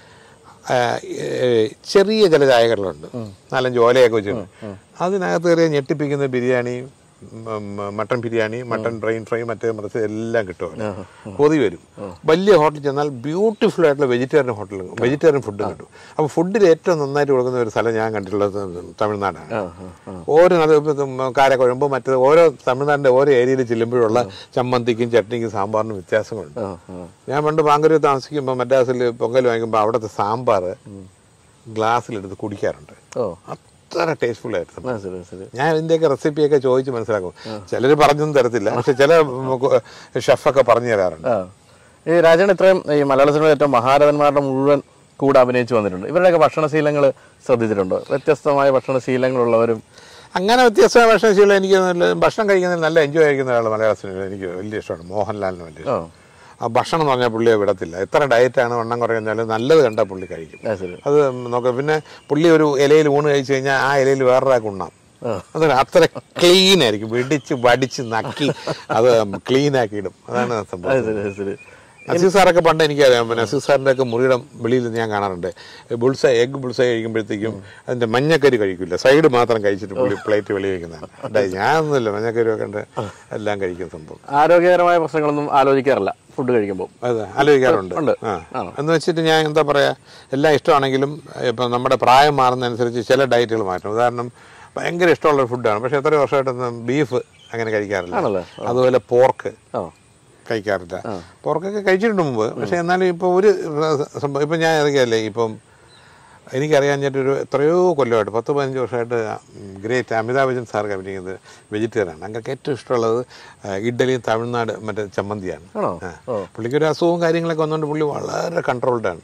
ചെറിയ ചില ചായകളുണ്ട്, നാലഞ്ച് ഓലയൊക്കെ വെച്ചിട്ട് അതിനകത്ത് കയറിയ ഞെട്ടിപ്പിക്കുന്ന biryani, mutton biryani, mutton brain fry, മറ്റേ മറിച്ച് എല്ലാം കിട്ടും. കൊതി വരും. വലിയ ഹോട്ടലിൽ ചെന്നാൽ ബ്യൂട്ടിഫുൾ ആയിട്ടുള്ള വെജിറ്റേറിയൻ ഹോട്ടൽ വെജിറ്റേറിയൻ ഫുഡ് കിട്ടും. അപ്പോൾ ഫുഡിൽ ഏറ്റവും നന്നായിട്ട് കൊടുക്കുന്ന ഒരു സ്ഥലം ഞാൻ കണ്ടിട്ടുള്ളത് തമിഴ്നാടാണ്. ഓരോ കാരക്കുഴമ്പ് മറ്റേത് ഓരോ തമിഴ്നാടിൻ്റെ ഓരോ ഏരിയയിൽ ചെല്ലുമ്പോഴുള്ള ചമ്മന്തിക്കും ചട്നിക്കും സാമ്പാറിനും വ്യത്യാസങ്ങളുണ്ട്. ഞാൻ പണ്ട് ബാംഗ്ലൂരിൽ താമസിക്കുമ്പോൾ മദ്രാസിൽ പൊങ്കൽ വാങ്ങിക്കുമ്പോൾ അവിടുത്തെ സാമ്പാർ ഗ്ലാസ്സിലെടുത്ത് കുടിക്കാറുണ്ട്. അത്ര ടേസ്റ്റ്ഫുൾ ആയിരുന്നു. ഞാൻ ഇതിൻ്റെയൊക്കെ റെസിപ്പിയൊക്കെ ചോദിച്ച് മനസ്സിലാക്കും. ചിലർ പറഞ്ഞൊന്നും തരത്തില്ല, പക്ഷെ ചില ഷെഫൊക്കെ പറഞ്ഞു തരാറുണ്ട്. ഈ രാജൻ ഇത്രയും ഈ മലയാള സിനിമയിൽ ഏറ്റവും മഹാരഥന്മാരുടെ മുഴുവൻ കൂടെ അഭിനയിച്ചു വന്നിട്ടുണ്ട്. ഇവരുടെയൊക്കെ ഭക്ഷണശീലങ്ങൾ ശ്രദ്ധിച്ചിട്ടുണ്ടോ? വ്യത്യസ്തമായ ഭക്ഷണശീലങ്ങളുള്ളവരും. അങ്ങനെ വ്യത്യസ്തമായ ഭക്ഷണശീലം എനിക്ക് ഭക്ഷണം കഴിക്കുന്നതിൽ നല്ല എൻജോയ് കഴിക്കുന്ന ആൾ മലയാള സിനിമയിൽ എനിക്ക് വലിയ ഇഷ്ടമാണ്. മോഹൻലാലിന് വലിയ ഇഷ്ടം. ആ ഭക്ഷണം എന്ന് പറഞ്ഞാൽ പുള്ളിയെ വിടത്തില്ല. എത്ര ഡയറ്റാണ് വണ്ണം കുറയുന്നാലും നല്ലത് കണ്ടാൽ പുള്ളി കഴിക്കും. അത് നോക്കാം. പിന്നെ പുള്ളി ഒരു ഇലയിൽ ഊണ് കഴിച്ചു കഴിഞ്ഞാൽ ആ ഇലയിൽ വേറൊരാൾക്ക് ഉണ്ണാം. അത് അത്ര ക്ലീൻ ആയിരിക്കും. വെടിച്ച് വടിച്ച് നക്കി അത് ക്ലീൻ ആക്കി ഇടും. അതാണ് സംഭവം. അസീഫ് സാറൊക്കെ പണ്ട് എനിക്കറിയാം. പിന്നെ അസീഫ് സാറിൻ്റെ ഒക്കെ മുറിയുടെ വെളിയിൽ ഞാൻ കാണാറുണ്ട്. ബുൾസൈ എഗ് ബുൾസൈ കഴിക്കുമ്പോഴത്തേക്കും അതിന്റെ മഞ്ഞക്കരി കഴിക്കില്ല, സൈഡ് മാത്രം കഴിച്ചിട്ട് പുള്ളി പ്ലേറ്റ് വെളി വെക്കുന്നതാണ്. ഞാനൊന്നുമില്ല, മഞ്ഞക്കരി ഒക്കെ ഉണ്ട്, എല്ലാം കഴിക്കുന്ന സംഭവം. ആരോഗ്യകരമായ പ്രശ്നങ്ങളൊന്നും ആലോചിക്കാറില്ല ഫുഡ് കഴിക്കുമ്പോൾ. അതെ, ആലോചിക്കാറുണ്ട്. എന്ന് വെച്ചിട്ട് ഞാൻ എന്താ പറയാ, എല്ലാം ഇഷ്ടമാണെങ്കിലും ഇപ്പം നമ്മുടെ പ്രായം മാറുന്നതനുസരിച്ച് ചില ഡയറ്റുകൾ മാറ്റണം. ഉദാഹരണം, ഭയങ്കര ഇഷ്ടമുള്ള ഫുഡാണ്, പക്ഷെ എത്രയോ വർഷമായിട്ടൊന്നും ബീഫ് അങ്ങനെ കഴിക്കാറില്ല. അതുപോലെ പോർക്ക് കഴിക്കാറില്ല. പോർക്കൊക്കെ കഴിച്ചിട്ടുണ്ട് മുമ്പ്, പക്ഷെ എന്നാലും ഇപ്പോൾ ഒരു സംഭവം ഇപ്പം ഞാൻ അറിയാമല്ലേ, ഇപ്പം എനിക്കറിയാഞ്ഞിട്ടൊരു എത്രയോ കൊല്ലമായിട്ട് പത്ത് പതിനഞ്ച് വർഷമായിട്ട് ഗ്രേറ്റ് അമിതാഭ് ബച്ചൻ സാർക്ക് അഭിനയിക്കുന്നത് വെജിറ്റേറിയൻ. അങ്ങനെ ഏറ്റവും ഇഷ്ടമുള്ളത് ഇഡ്ഡലിയും തമിഴ്നാട് മറ്റേ ചമ്മന്തിയാണ്. പുള്ളിക്ക് ഒരു അസുഖവും കാര്യങ്ങളൊക്കെ വന്നുകൊണ്ട് പുള്ളി വളരെ കൺട്രോൾഡാണ്.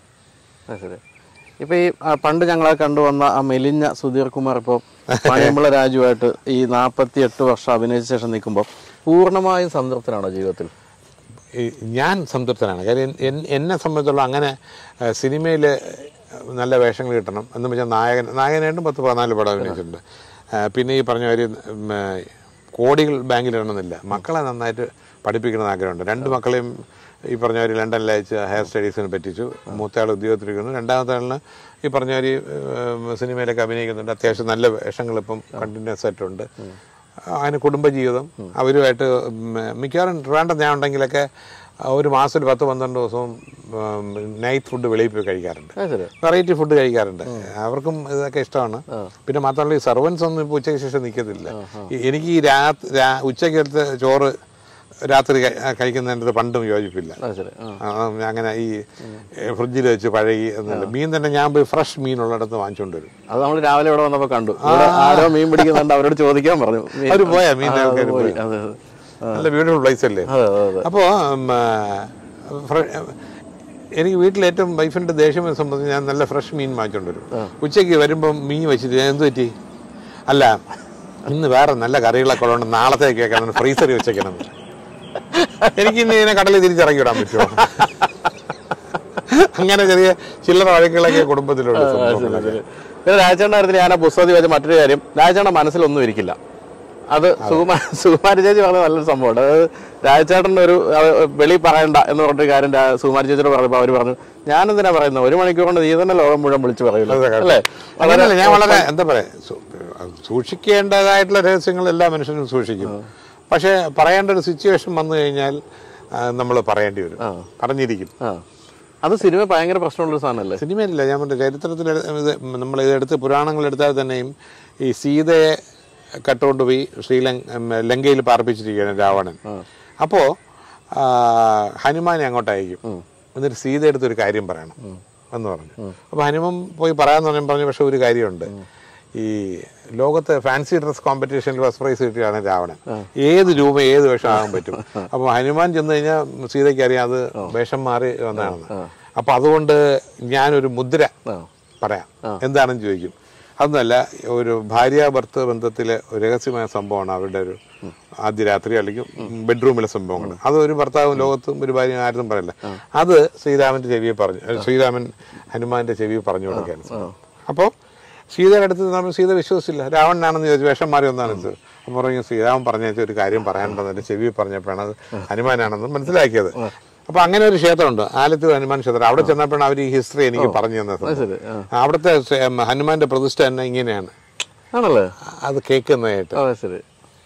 ഇപ്പൊ ഈ പണ്ട് ഞങ്ങളെ കണ്ടുവന്ന ആ മെലിഞ്ഞ സുധീർ കുമാർ ഇപ്പോൾ പഴയമുള്ള രാജുവായിട്ട് ഈ നാൽപ്പത്തി എട്ട് വർഷം അഭിനയിച്ച ശേഷം നിൽക്കുമ്പോൾ പൂർണ്ണമായും സംതൃപ്തനാണോ ജീവിതത്തിൽ? ഞാൻ സംതൃപ്തനാണ്. കാര്യം എന്നെ സംബന്ധിച്ചുള്ള അങ്ങനെ സിനിമയിൽ നല്ല വേഷങ്ങൾ കിട്ടണം എന്ന് വെച്ചാൽ നായകൻ നായകനായിട്ടും പത്ത് പതിനാല് പടം അഭിനയിച്ചിട്ടുണ്ട്. പിന്നെ ഈ പറഞ്ഞ ഒരു കോടികൾ ബാങ്കിലിടണമെന്നില്ല. മക്കളെ നന്നായിട്ട് പഠിപ്പിക്കണം ആഗ്രഹമുണ്ട്. രണ്ട് മക്കളെയും ഈ പറഞ്ഞ ഒരു ലണ്ടനിൽ അയച്ച് ഹയർ സ്റ്റഡീസിന് പറ്റിച്ചു. മൂത്തയാൾ ഉദ്യോഗത്തിലിരിക്കുന്നു, രണ്ടാമത്തെ ആളിന് ഈ പറഞ്ഞ ഒരു സിനിമയിലൊക്കെ അഭിനയിക്കുന്നുണ്ട്. അത്യാവശ്യം നല്ല വേഷങ്ങളിപ്പം കണ്ടിന്യൂസ് ആയിട്ടുണ്ട്. അങ്ങനെ കുടുംബജീവിതം അവരുമായിട്ട് മിക്കവാറും ട്രിവാൻഡ്രം ഞാൻ ഉണ്ടെങ്കിലൊക്കെ ഒരു മാസത്തിൽ പത്ത് പന്ത്രണ്ട് ദിവസവും നൈറ്റ് ഫുഡ് വെളിയിൽ പോയി കഴിക്കാറുണ്ട്. വെറൈറ്റി ഫുഡ് കഴിക്കാറുണ്ട്. അവർക്കും ഇതൊക്കെ ഇഷ്ടമാണ്. പിന്നെ മാത്രമല്ല ഈ സർവൻസ് ഒന്നും ഇപ്പോൾ ഉച്ചയ്ക്ക് ശേഷം നിൽക്കത്തില്ല. എനിക്ക് ഈ രാത്രി ഉച്ചയ്ക്ക് എടുത്ത് ചോറ് രാത്രി കഴിക്കുന്നതിൻ്റെ പണ്ടും യോജിപ്പില്ല. അങ്ങനെ ഈ ഫ്രിഡ്ജിൽ വെച്ച് പഴകി എന്നല്ല. മീൻ തന്നെ ഞാൻ പോയി ഫ്രഷ് മീനുള്ളിടത്ത് വാങ്ങിച്ചുകൊണ്ട് വരും. അത് നമ്മൾ രാവിലെ ഇവിടെ വന്നപ്പോൾ കണ്ടു, ആരോ മീൻ പിടിക്കുന്നുണ്ട്, അവരോട് ചോദിക്കാൻ പറഞ്ഞു. അവർ പോയാ മീൻ ആൾക്കാർ പോയി. നല്ല ബ്യൂട്ടിഫുൾ പ്ലേസ് അല്ലേ. അപ്പോൾ എനിക്ക് വീട്ടിൽ ഏറ്റവും വൈഫിൻ്റെ ദേഷ്യം സംബന്ധിച്ച് ഞാൻ നല്ല ഫ്രഷ് മീൻ വാങ്ങിച്ചുകൊണ്ട് വരും. ഉച്ചയ്ക്ക് വരുമ്പം മീൻ വെച്ചിട്ട് ഞാൻ എന്ത് പറ്റി, അല്ല ഇന്ന് വേറെ നല്ല കറികളൊക്കെ ഉള്ളതുകൊണ്ട് നാളത്തേക്ക് കേൾക്കാൻ ഫ്രീസറിൽ വെച്ചേക്കണം. എനിക്ക് ഇന്ന് ഇതിനെ കടലിൽ തിരിച്ചിറങ്ങി വിടാൻ പറ്റുമോ? അങ്ങനെ ചെറിയ ചില്ലറ വഴക്കുകളൊക്കെ കുടുംബത്തിലുണ്ട്. പിന്നെ രാജേണ്ട കാര്യത്തിൽ ഞാൻ ആ പുസ്തകത്തിൽ വെച്ച മറ്റൊരു കാര്യം, രാജേണ്ട മനസ്സിലൊന്നും ഇരിക്കില്ല. അത് സുകുമാർ സുകുമാരി ചേച്ചി പറഞ്ഞ നല്ലൊരു സംഭവമുണ്ട്. അതായത് രാജചേട്ടൻ്റെ ഒരു വെളി പറയണ്ട എന്ന് പറഞ്ഞൊരു കാര്യം സുകുമാരി ചേച്ചിയോട് പറഞ്ഞപ്പോൾ അവർ പറഞ്ഞു, ഞാനെന്തിനാ പറയുന്നത്, ഒരു മണിക്കൂർ കൊണ്ട് നീ തന്നെ ലോകം മുഴുവൻ വിളിച്ചു പറയില്ല അല്ലേ. അങ്ങനെയല്ല, ഞാൻ വളരെ എന്താ പറയാ, സൂക്ഷിക്കേണ്ടതായിട്ടുള്ള രഹസ്യങ്ങൾ എല്ലാ മനുഷ്യരും സൂക്ഷിക്കും. പക്ഷെ പറയേണ്ട ഒരു സിറ്റുവേഷൻ വന്നു കഴിഞ്ഞാൽ നമ്മൾ പറയേണ്ടി വരും, പറഞ്ഞിരിക്കും. അത് സിനിമ ഭയങ്കര പ്രശ്നമുള്ളൊരു സാധനമല്ലേ? സിനിമയില്ല, ഞാൻ പറഞ്ഞ ചരിത്രത്തിൽ നമ്മൾ ഇതെടുത്ത് പുരാണങ്ങൾ എടുത്താൽ തന്നെയും ഈ സീതയെ കട്ടുകൊണ്ടുപോയി ശ്രീലങ്ക ലങ്കയിൽ പാർപ്പിച്ചിരിക്കുകയാണ് രാവണൻ. അപ്പോൾ ഹനുമാനെ അങ്ങോട്ട് അയക്കും, എന്നിട്ട് സീതയെടുത്ത് ഒരു കാര്യം പറയണം എന്ന് പറഞ്ഞു. അപ്പോൾ ഹനുമാൻ പോയി പറയാമെന്ന് പറഞ്ഞു പറഞ്ഞു പക്ഷെ ഒരു കാര്യമുണ്ട്, ഈ ലോകത്ത് ഫാൻസി ഡ്രസ് കോമ്പറ്റീഷനിൽ ഫസ്റ്റ് പ്രൈസ് കിട്ടിയാണ് രാവണൻ. ഏത് രൂപ ഏത് വേഷം ആകാൻ പറ്റും. അപ്പോൾ ഹനുമാൻ ചെന്ന് കഴിഞ്ഞാൽ സീതയ്ക്ക് അറിയാം അത് വേഷം മാറി വന്നതാണെന്ന്. അപ്പൊ അതുകൊണ്ട് ഞാനൊരു മുദ്ര പറയാം, എന്താണെന്ന് ചോദിക്കും. അതൊന്നുമല്ല, ഒരു ഭാര്യ ഭർത്തൃ ബന്ധത്തിലെ രഹസ്യമായ സംഭവമാണ് അവരുടെ ഒരു ആദ്യ രാത്രി അല്ലെങ്കിൽ ബെഡ്റൂമിലെ സംഭവങ്ങൾ. അത് ഒരു ഭർത്താവും ലോകത്തും ഒരു ഭാര്യ ആരും പറയില്ല. അത് ശ്രീരാമന്റെ ചെവിയെ പറഞ്ഞു, ശ്രീരാമൻ ഹനുമാന്റെ ചെവിയെ പറഞ്ഞു കൊടുക്കുകയാണ്. അപ്പോൾ സീതയുടെ അടുത്ത് നമ്മൾ സീത വിശ്വസിച്ചില്ല, രാവണനാണെന്ന് ചോദിച്ചു, വേഷം മാറി ഒന്നാണ് ഇത്. അപ്പം പറഞ്ഞു ശ്രീരാമൻ പറഞ്ഞ ഒരു കാര്യം പറയാനുണ്ടെന്ന് ചെവി പറഞ്ഞപ്പോഴാണ് അത് ഹനുമാനാണെന്ന് മനസ്സിലാക്കിയത്. അപ്പൊ അങ്ങനെ ഒരു ക്ഷേത്രമുണ്ട്, ആലത്തൂർ ഹനുമാൻ ക്ഷേത്രം. അവിടെ ചെന്നപ്പോഴാണ് അവർ ഈ ഹിസ്റ്ററി എനിക്ക് പറഞ്ഞു തന്നത്. അവിടുത്തെ ഹനുമാന്റെ പ്രതിഷ്ഠ തന്നെ ഇങ്ങനെയാണ്, അത് കേൾക്കുന്നതായിട്ട്.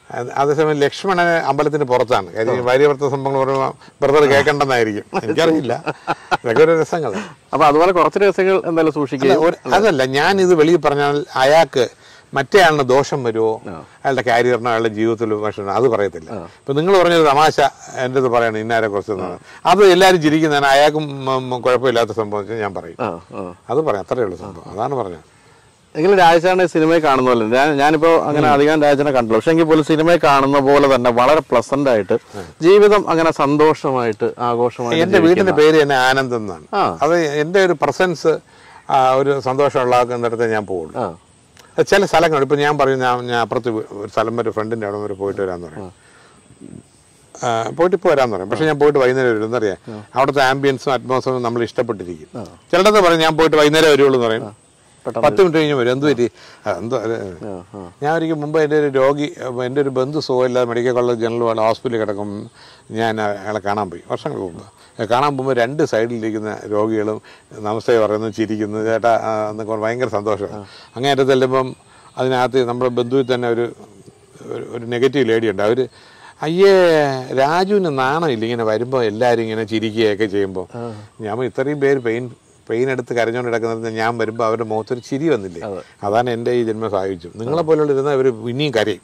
അതേസമയം ലക്ഷ്മണന് അമ്പലത്തിന് പുറത്താണ്. കാര്യം ഭാര്യഭർത്ത സംഭവങ്ങൾ പറയുമ്പോൾ ബ്രദർ കേൾക്കേണ്ടെന്നായിരിക്കും. എനിക്കറിയില്ല, ഇതൊക്കെ ഒരു രസങ്ങൾ. അപ്പൊ അതുപോലെ കുറച്ച് രസങ്ങൾ എന്തായാലും സൂക്ഷിക്കുക. അതല്ല, ഞാൻ ഇത് വെളിയിൽ പറഞ്ഞാൽ അയാൾക്ക് മറ്റേ ആളിന് ദോഷം വരുമോ, അയാളുടെ കാരിയറിനോ അയാളുടെ ജീവിതത്തിൽ ഭക്ഷണം അത് പറയത്തില്ല. ഇപ്പൊ നിങ്ങൾ പറഞ്ഞൊരു തമാശ എൻ്റെ ഇത് പറയണം ഇന്നാരെ കുറിച്ച്, അത് എല്ലാവരും ചിരിക്കുന്നതാണ്, അയാൾക്കും കുഴപ്പമില്ലാത്ത സംഭവം ഞാൻ പറയും, അത് പറയാം, അത്രയേ ഉള്ളൂ സംഭവം. അതാണ് പറഞ്ഞത്. എങ്കിലും രാജേഷാണ് സിനിമയിൽ കാണുന്ന പോലെ, ഞാൻ ഞാനിപ്പോ അങ്ങനെ അധികം രാജനെ കണ്ടല്ലോ, പക്ഷെ എങ്കിൽ പോലും സിനിമയിൽ കാണുന്ന പോലെ തന്നെ വളരെ പ്ലസന്റ് ആയിട്ട് ജീവിതം അങ്ങനെ സന്തോഷമായിട്ട് ആഘോഷമായിട്ട്. എന്റെ വീടിന്റെ പേര് തന്നെ ആനന്ദം എന്നാണ്. അത് എന്റെ ഒരു പ്രസൻസ് ഒരു സന്തോഷം ഉള്ളാക്കുന്നിടത്ത് ഞാൻ പോകുള്ളൂ. ചില സ്ഥലങ്ങൾ ഇപ്പൊ ഞാൻ പറയും, ഞാൻ ഞാൻ അപ്പുറത്ത് ഒരു സ്ഥലം വരെ ഫ്രണ്ടിന്റെ അവിടെ വരെ പോയിട്ട് വരാന്ന് പറയും, പോയിട്ട് ഇപ്പോൾ വരാന്ന് പറയും. പക്ഷെ ഞാൻ പോയിട്ട് വൈകുന്നേരം വരും. എന്നറിയാം, അവിടുത്തെ ആംബിയൻസും അറ്റ്മോസ്ഫിയറും നമ്മൾ ഇഷ്ടപ്പെട്ടിരിക്കും. ചിലടത്ത് പറയും ഞാൻ പോയിട്ട് വൈകുന്നേരം വരുള്ളൂ എന്ന് പറയും, പത്ത് മിനിറ്റ് കഴിഞ്ഞ് വരും. എന്ത് പറ്റി എന്തോ. ഞാൻ ഒരിക്കൽ മുമ്പ് എൻ്റെ ഒരു രോഗി, എൻ്റെ ഒരു ബന്ധു സുഖമില്ലാതെ മെഡിക്കൽ കോളേജ് ജനറൽ ഹോസ്പിറ്റലിൽ കിടക്കും, ഞാൻ അയാളെ കാണാൻ പോയി വർഷങ്ങൾക്ക് മുമ്പ്. കാണാൻ പോകുമ്പോൾ രണ്ട് സൈഡിലിരിക്കുന്ന രോഗികളും നമസ്തേ പറയുന്നു, ചിരിക്കുന്നു, ചേട്ടാ എന്നൊക്കെ ഭയങ്കര സന്തോഷമാണ്. അങ്ങേറ്റം ചെല്ലുമ്പം അതിനകത്ത് നമ്മുടെ ബന്ധുവിൽ തന്നെ ഒരു ഒരു നെഗറ്റീവ് ലേഡി ഉണ്ട്. അവർ അയ്യേ രാജുവിന് നാണമില്ല ഇങ്ങനെ വരുമ്പോൾ എല്ലാവരും ഇങ്ങനെ ചിരിക്കുകയൊക്കെ ചെയ്യുമ്പോൾ. ഞാൻ ഇത്രയും പേര് പെയിൻ പെയിൻ എടുത്ത് കരഞ്ഞുകൊണ്ട് കിടക്കുന്നത് ഞാൻ വരുമ്പോൾ അവരുടെ മുഖത്തൊരു ചിരി വന്നില്ലേ, അതാണ് എൻ്റെ ഈ ജന്മം സാധിച്ചു. നിങ്ങളെ പോലുള്ള ഇരുന്നാൽ അവർ ഇനിയും കരയും.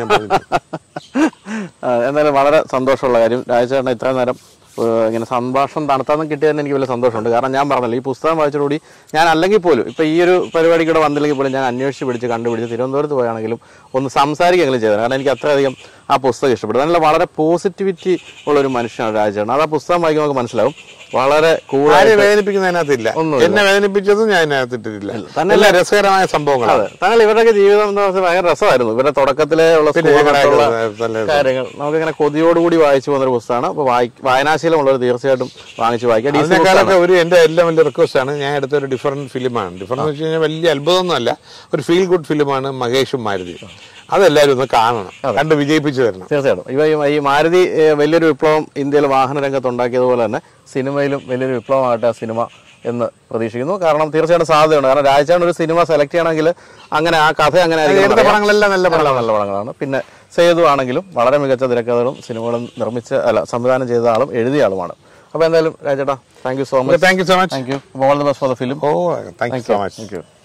എന്തായാലും വളരെ സന്തോഷമുള്ള കാര്യം രാജേഷേട്ടൻ ഇത്രയും നേരം ഇങ്ങനെ സംഭാഷണം നടത്താൻ കിട്ടിയതിന് എനിക്ക് വലിയ സന്തോഷമുണ്ട്. കാരണം ഞാൻ പറഞ്ഞല്ലോ, ഈ പുസ്തകം വായിച്ചതോടുകൂടി ഞാൻ അല്ലെങ്കിൽ പോലും ഇപ്പം ഈ ഒരു പരിപാടിക്കൂടെ വന്നില്ലെങ്കിൽ പോലും ഞാൻ അന്വേഷിച്ച് പിടിച്ച് കണ്ടുപിടിച്ച് തിരുവനന്തപുരത്ത് പോയാണെങ്കിലും ഒന്ന് സംസാരിക്കുകയെങ്കിലും ചെയ്തത്. കാരണം എനിക്ക് അത്രയധികം ആ പുസ്തകം ഇഷ്ടപ്പെട്ടു. നല്ല വളരെ പോസിറ്റിവിറ്റി ഉള്ളൊരു മനുഷ്യനാണ് രാജേട്ടൻ. അത് ആ പുസ്തകം വായിക്കുമ്പോൾ നമുക്ക് മനസ്സിലാവും. വളരെ കൂടാതെ വേദനിപ്പിക്കുന്നതിനകത്തില്ല, എന്നെ വേദനിപ്പിച്ചതും ഞാൻ അതിനകത്തിട്ടില്ല. തന്നെ രസകരമായ സംഭവങ്ങൾ. അതെ, താങ്കൾ ഇവരുടെയൊക്കെ ജീവിതം എന്താ ഭയങ്കര രസമായിരുന്നു. ഇവരുടെ തുടക്കത്തിലെ ഉള്ള കാര്യങ്ങൾ നമുക്കിങ്ങനെ കൊതിയോടുകൂടി വായിച്ചു പോകുന്നൊരു പുസ്തകമാണ്. അപ്പോൾ വായനാശീലമുള്ളവർ തീർച്ചയായിട്ടും വാങ്ങിച്ച് വായിക്കാം. ഇതിനേക്കാളൊക്കെ ഒരു എൻ്റെ എല്ലാം വലിയ റിക്വസ്റ്റ് ആണ്, ഞാൻ എടുത്ത ഒരു ഡിഫറൻറ്റ് ഫിലിമാണ്. ഡിഫറൻറ്റ് വെച്ച് കഴിഞ്ഞാൽ വലിയ അത്ഭുതമൊന്നുമല്ല, ഒരു ഫീൽ ഗുഡ് ഫിലിമാണ് മഹേഷും മാരുതിയും. അതെല്ലാവരും ഒന്ന് കാണണം, കണ്ട് വിജയിപ്പിച്ചു തരണം. തീർച്ചയായിട്ടും. ഇവ ഈ മാരുതി വലിയൊരു വിപ്ലവം ഇന്ത്യയിൽ വാഹന രംഗത്ത് ഉണ്ടാക്കിയതുപോലെ തന്നെ സിനിമയിലും വലിയൊരു വിപ്ലവമാകട്ടെ ആ സിനിമ എന്ന് പ്രതീക്ഷിക്കുന്നു. കാരണം തീർച്ചയായിട്ടും സാധ്യതയുണ്ട്. കാരണം രാജേഷ് ഒരു സിനിമ സെലക്ട് ചെയ്യണമെങ്കിൽ അങ്ങനെ ആ കഥ അങ്ങനെ പടങ്ങളെല്ലാം നല്ല നല്ല നല്ല പടങ്ങളാണ്. പിന്നെ സേതു ആണെങ്കിലും വളരെ മികച്ച തിരക്കഥകളും സിനിമകളും നിർമ്മിച്ച അല്ല സംവിധാനം ചെയ്ത ആളും എഴുതിയ ആളുമാണ്. അപ്പോൾ എന്തായാലും രാജേട്ടാ thank you so much. Thank you so much. Thank you. All the best for the film. Oh thank you so much. Thank U.